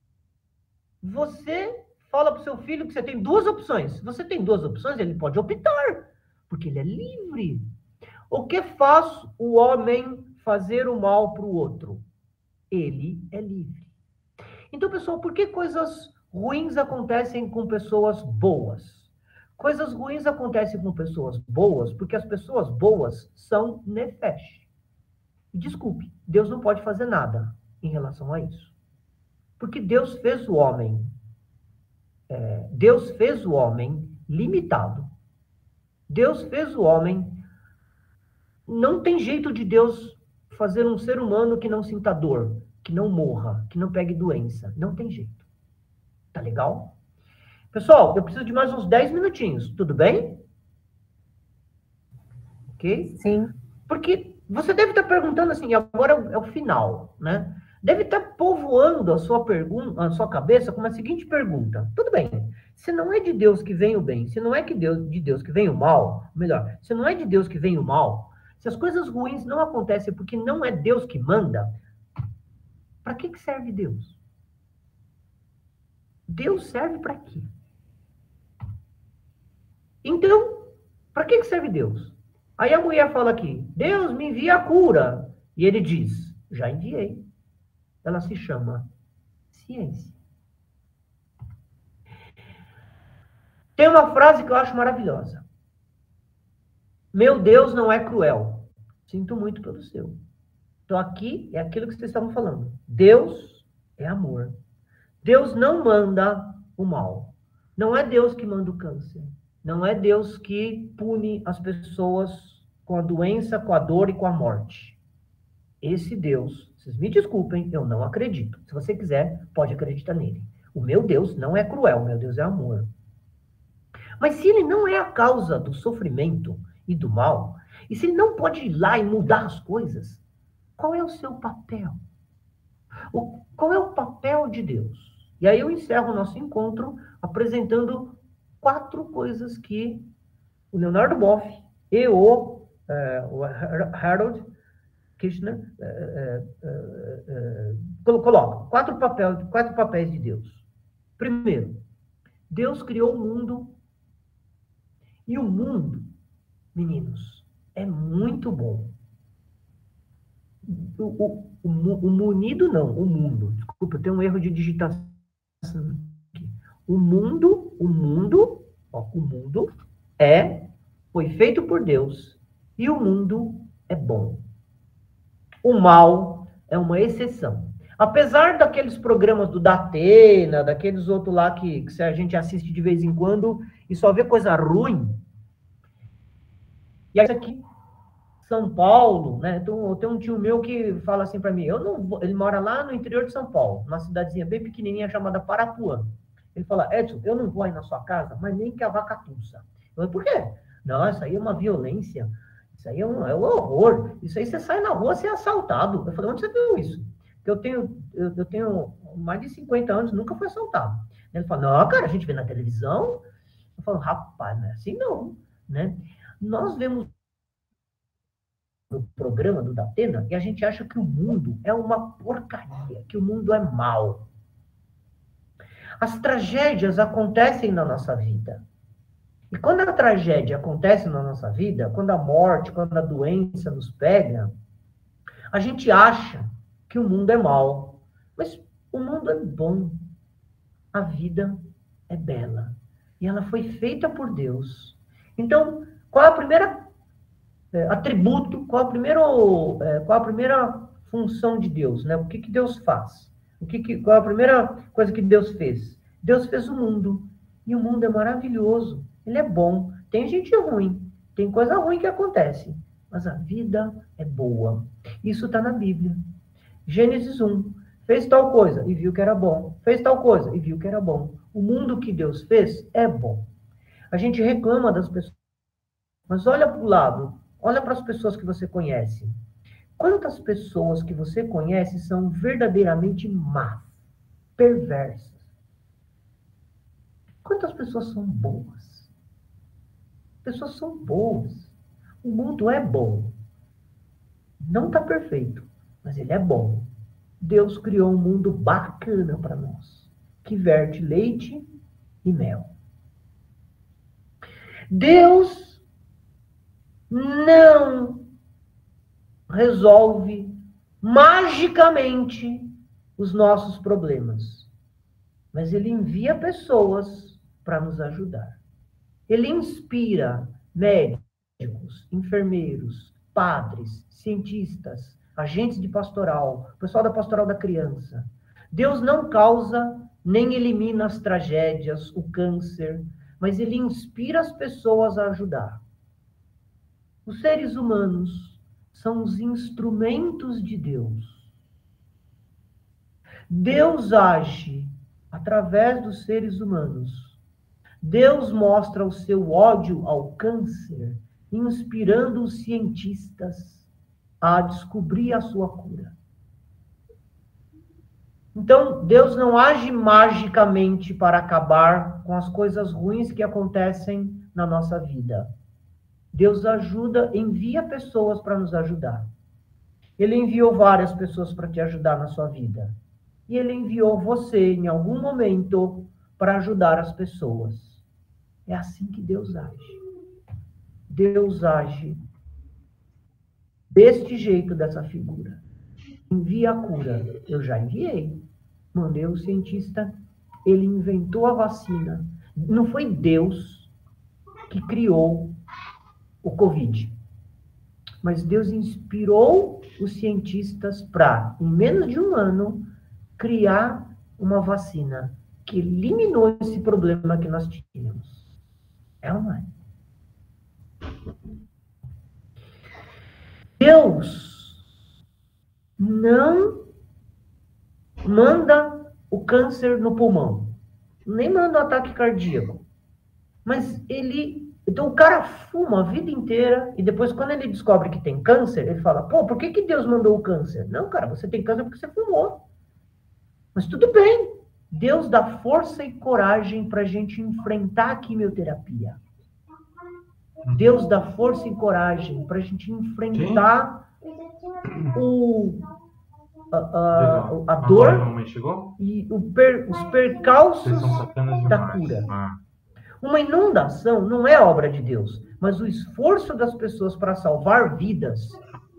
você fala para o seu filho que você tem duas opções. Se você tem duas opções, ele pode optar, porque ele é livre. O que faz o homem fazer o mal para o outro? Ele é livre. Então, pessoal, por que coisas ruins acontecem com pessoas boas? Coisas ruins acontecem com pessoas boas porque as pessoas boas são nefesh. Desculpe, Deus não pode fazer nada em relação a isso. Porque Deus fez o homem. Deus fez o homem limitado. Deus fez o homem. Não tem jeito de Deus fazer um ser humano que não sinta dor, que não morra, que não pegue doença. Não tem jeito. Tá legal? Pessoal, eu preciso de mais uns 10 minutinhos. Tudo bem? Ok? Sim. Porque você deve estar perguntando assim, agora é o final, né? Deve estar povoando a sua pergunta, a sua cabeça com a seguinte pergunta. Tudo bem, se não é de Deus que vem o bem, se não é de Deus que vem o mal, melhor, se não é de Deus que vem o mal, se as coisas ruins não acontecem porque não é Deus que manda, para que serve Deus? Deus serve para quê? Então, para que serve Deus? Aí a mulher fala aqui, Deus me envia a cura. E ele diz, já enviei. Ela se chama ciência. Tem uma frase que eu acho maravilhosa. Meu Deus não é cruel. Sinto muito pelo seu. Então aqui é aquilo que vocês estavam falando. Deus é amor. Deus não manda o mal. Não é Deus que manda o câncer. Não é Deus que pune as pessoas com a doença, com a dor e com a morte. Esse Deus, vocês me desculpem, eu não acredito. Se você quiser, pode acreditar nele. O meu Deus não é cruel, o meu Deus é amor. Mas se ele não é a causa do sofrimento e do mal, e se ele não pode ir lá e mudar as coisas, qual é o seu papel? Qual é o papel de Deus? E aí eu encerro o nosso encontro apresentando 4 coisas que o Leonardo Boff e o Harold Kirchner colocam. 4 papéis de Deus. Primeiro, Deus criou o mundo. E o mundo, meninos, é muito bom. O munido não, o mundo. Desculpa, eu tenho um erro de digitação aqui. O mundo foi feito por Deus e o mundo é bom. O mal é uma exceção. Apesar daqueles programas do Datena, daqueles outros lá que a gente assiste de vez em quando e só vê coisa ruim. E aí aqui, São Paulo, né? Então, tem um tio meu que fala assim para mim, ele mora lá no interior de São Paulo, numa cidadezinha bem pequenininha chamada Parapuã. Ele fala, Edson, eu não vou aí na sua casa, mas nem que a vaca tussa. Eu falei, por quê? Não, isso aí é uma violência, isso aí é um horror, isso aí você sai na rua, você é assaltado. Eu falei, onde você viu isso? Porque eu tenho mais de 50 anos, nunca fui assaltado. Ele fala, não, cara, a gente vê na televisão. Eu falo, rapaz, não é assim não, né? Nós vemos no programa do Datena e a gente acha que o mundo é uma porcaria, que o mundo é mau. As tragédias acontecem na nossa vida. E quando a tragédia acontece na nossa vida, quando a morte, quando a doença nos pega, a gente acha que o mundo é mau. Mas o mundo é bom. A vida é bela. E ela foi feita por Deus. Então, qual é a primeira atributo, qual a primeira função de Deus, né? O que Deus faz? Qual é a primeira coisa que Deus fez? Deus fez o mundo. E o mundo é maravilhoso. Ele é bom. Tem gente ruim. Tem coisa ruim que acontece. Mas a vida é boa. Isso está na Bíblia. Gênesis 1. Fez tal coisa e viu que era bom. Fez tal coisa e viu que era bom. O mundo que Deus fez é bom. A gente reclama das pessoas. Mas olha para o lado. Olha para as pessoas que você conhece. Quantas pessoas que você conhece são verdadeiramente más, perversas? Quantas pessoas são boas? Pessoas são boas. O mundo é bom. Não está perfeito, mas ele é bom. Deus criou um mundo bacana para nós, que verte leite e mel. Deus não resolve magicamente os nossos problemas, mas ele envia pessoas para nos ajudar. Ele inspira médicos, enfermeiros, padres, cientistas, agentes de pastoral, pessoal da pastoral da criança. Deus não causa nem elimina as tragédias, o câncer, mas ele inspira as pessoas a ajudar. Os seres humanos são os instrumentos de Deus. Deus age através dos seres humanos. Deus mostra o seu ódio ao câncer, inspirando os cientistas a descobrir a sua cura. Então, Deus não age magicamente para acabar com as coisas ruins que acontecem na nossa vida. Deus ajuda, envia pessoas para nos ajudar. Ele enviou várias pessoas para te ajudar na sua vida. E ele enviou você, em algum momento, para ajudar as pessoas. É assim que Deus age. Deus age deste jeito, dessa figura. Envia a cura. Eu já enviei. Mandei o cientista, ele inventou a vacina. Não foi Deus que criou o Covid. Mas Deus inspirou os cientistas para, em menos de um ano, criar uma vacina que eliminou esse problema que nós tínhamos. É ou não é? Deus não manda o câncer no pulmão, nem manda o ataque cardíaco. Mas ele... Então o cara fuma a vida inteira e depois quando ele descobre que tem câncer, ele fala, pô, por que Deus mandou o câncer? Não, cara, você tem câncer porque você fumou. Mas tudo bem. Deus dá força e coragem para a gente enfrentar a quimioterapia. Deus dá força e coragem para a gente enfrentar a dor e os percalços da cura. Uma inundação não é obra de Deus, mas o esforço das pessoas para salvar vidas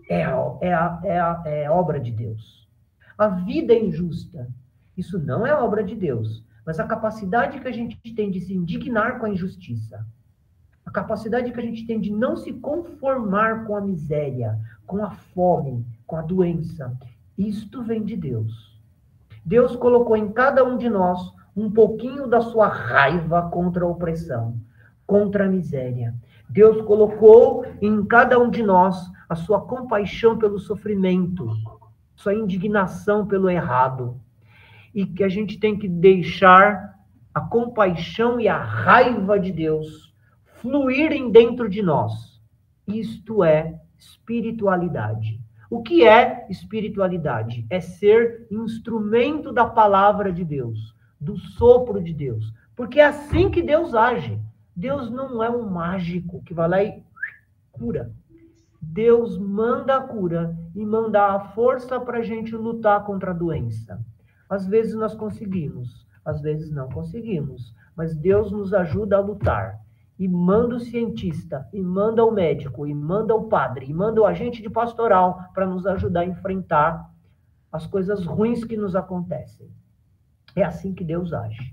é obra de Deus. A vida é injusta. Isso não é obra de Deus, mas a capacidade que a gente tem de se indignar com a injustiça, a capacidade que a gente tem de não se conformar com a miséria, com a fome, com a doença, isto vem de Deus. Deus colocou em cada um de nós um pouquinho da sua raiva contra a opressão, contra a miséria. Deus colocou em cada um de nós a sua compaixão pelo sofrimento, sua indignação pelo errado. E que a gente tem que deixar a compaixão e a raiva de Deus fluírem dentro de nós. Isto é espiritualidade. O que é espiritualidade? É ser instrumento da palavra de Deus, do sopro de Deus. Porque é assim que Deus age. Deus não é um mágico que vai lá e cura. Deus manda a cura e manda a força para a gente lutar contra a doença. Às vezes nós conseguimos, às vezes não conseguimos. Mas Deus nos ajuda a lutar. E manda o cientista, e manda o médico, e manda o padre, e manda o agente de pastoral para nos ajudar a enfrentar as coisas ruins que nos acontecem. É assim que Deus age.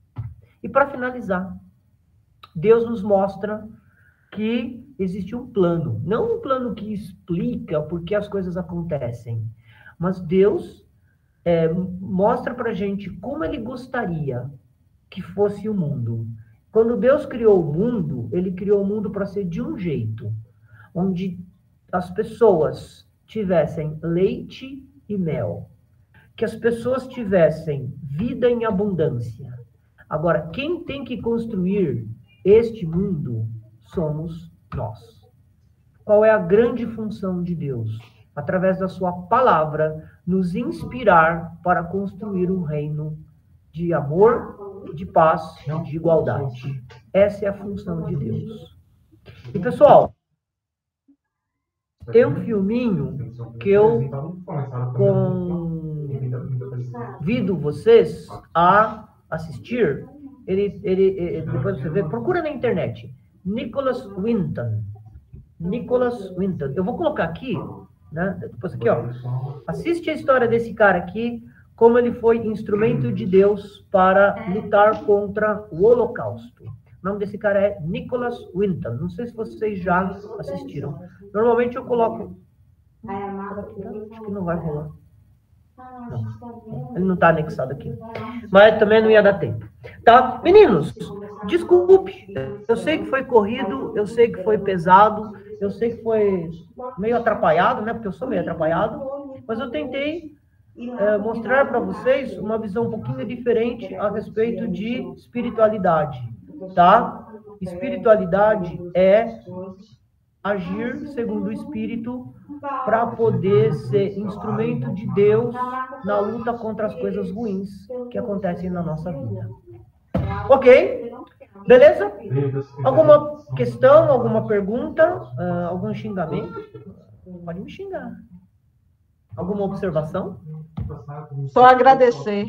E para finalizar, Deus nos mostra que existe um plano. Não um plano que explica por que as coisas acontecem, mas Deus mostra para a gente como Ele gostaria que fosse o mundo. Quando Deus criou o mundo, Ele criou o mundo para ser de um jeito, onde as pessoas tivessem leite e mel, que as pessoas tivessem vida em abundância. Agora, quem tem que construir este mundo somos nós. Qual é a grande função de Deus? Através da sua palavra, nos inspirar para construir um reino de amor, de paz e de igualdade. Essa é a função de Deus. E, pessoal, tem um filminho que eu convido vocês a assistir. Depois você vê, procura na internet. Nicholas Winton. Eu vou colocar aqui, né? Depois aqui, ó. Assiste a história desse cara aqui, como ele foi instrumento de Deus para lutar contra o Holocausto. O nome desse cara é Nicholas Winton. Não sei se vocês já assistiram. Normalmente eu coloco... Acho que não vai rolar. Não, ele não está anexado aqui. Mas também não ia dar tempo. Tá? Meninos, desculpe. Eu sei que foi corrido, eu sei que foi pesado, eu sei que foi meio atrapalhado, né? Porque eu sou meio atrapalhado. Mas eu tentei mostrar para vocês uma visão um pouquinho diferente a respeito de espiritualidade, tá? Espiritualidade é agir segundo o Espírito para poder ser instrumento de Deus na luta contra as coisas ruins que acontecem na nossa vida. Ok? Beleza? Alguma questão, alguma pergunta, algum xingamento? Pode me xingar. Alguma observação? Só agradecer.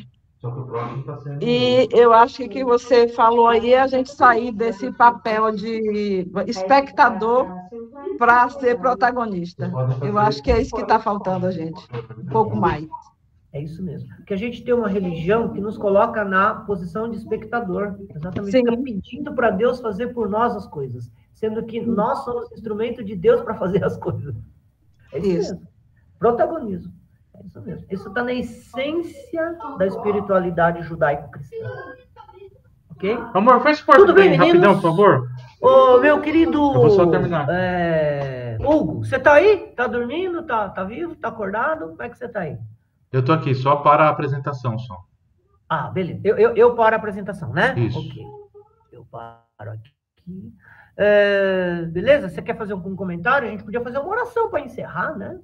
E eu acho que o que você falou aí é a gente sair desse papel de espectador para ser protagonista. Eu acho que é isso que está faltando a gente. Um pouco mais. É isso mesmo. Porque a gente tem uma religião que nos coloca na posição de espectador. Exatamente. Sim. Fica pedindo para Deus fazer por nós as coisas. Sendo que nós somos instrumento de Deus para fazer as coisas. É isso mesmo. Protagonismo. É isso mesmo. Isso está na essência da espiritualidade judaico-cristã. Ok? Amor, faz esse porta bem rapidão, por favor. Ô, meu querido... Eu vou só terminar. Hugo, você tá aí? Tá dormindo? Tá vivo? Tá acordado? Como é que você tá aí? Eu tô aqui só para a apresentação, só. Ah, beleza. Eu paro a apresentação, né? Isso. Ok. Eu paro aqui. Beleza? Você quer fazer algum comentário? A gente podia fazer uma oração para encerrar, né?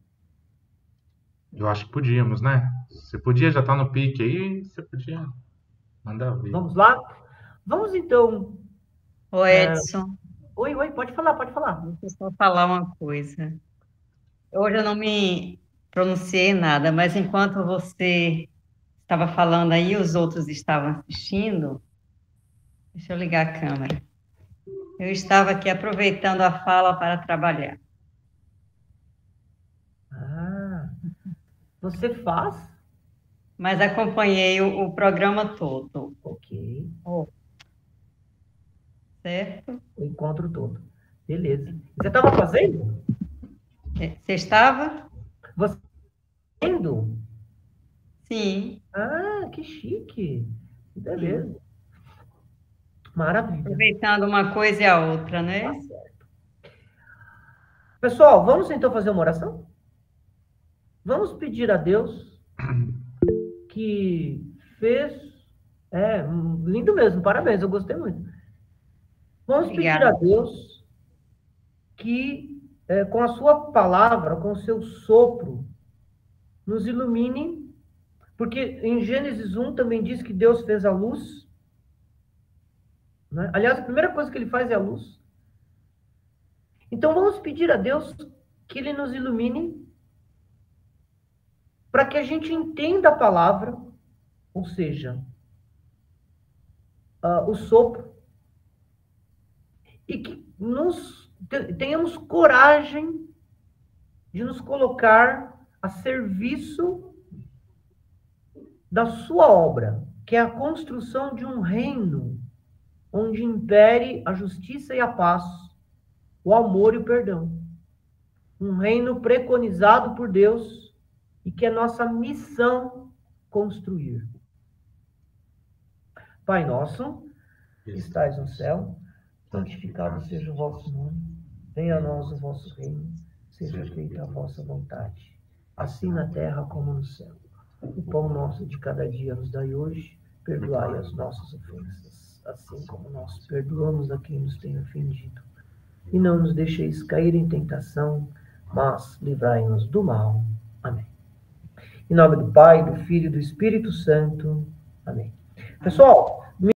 Eu acho que podíamos, né? Você podia já estar no pique aí, você podia mandar ver. Vamos lá? Vamos então. Ô, Edson, Oi, pode falar. deixa eu só falar uma coisa. Hoje eu não me pronunciei nada, mas enquanto você estava falando aí, os outros estavam assistindo. Deixa eu ligar a câmera. Eu estava aqui aproveitando a fala para trabalhar. Você faz? Mas acompanhei o programa todo. Ok. Certo? O encontro todo. Beleza. Você estava fazendo? Você estava? Você fazendo? Sim. Ah, que chique. Beleza. Maravilha. Aproveitando uma coisa e a outra, né? Tá certo. Pessoal, vamos então fazer uma oração? Vamos pedir a Deus que fez... lindo mesmo, parabéns, eu gostei muito. Vamos pedir a Deus que, com a sua palavra, com o seu sopro, nos ilumine, porque em Gênesis 1 também diz que Deus fez a luz, né? Aliás, a primeira coisa que ele faz é a luz. Então vamos pedir a Deus que ele nos ilumine para que a gente entenda a palavra, ou seja, o sopro, e que tenhamos coragem de nos colocar a serviço da sua obra, que é a construção de um reino onde impere a justiça e a paz, o amor e o perdão. Um reino preconizado por Deus e que é nossa missão construir. Pai nosso, que estais no céu, santificado seja o vosso nome, venha a nós o vosso reino, seja feita a vossa vontade, assim na terra como no céu. O pão nosso de cada dia nos dai hoje, perdoai as nossas ofensas, assim como nós perdoamos a quem nos tem ofendido. E não nos deixeis cair em tentação, mas livrai-nos do mal. Amém. Em nome do Pai, do Filho e do Espírito Santo. Amém. Pessoal,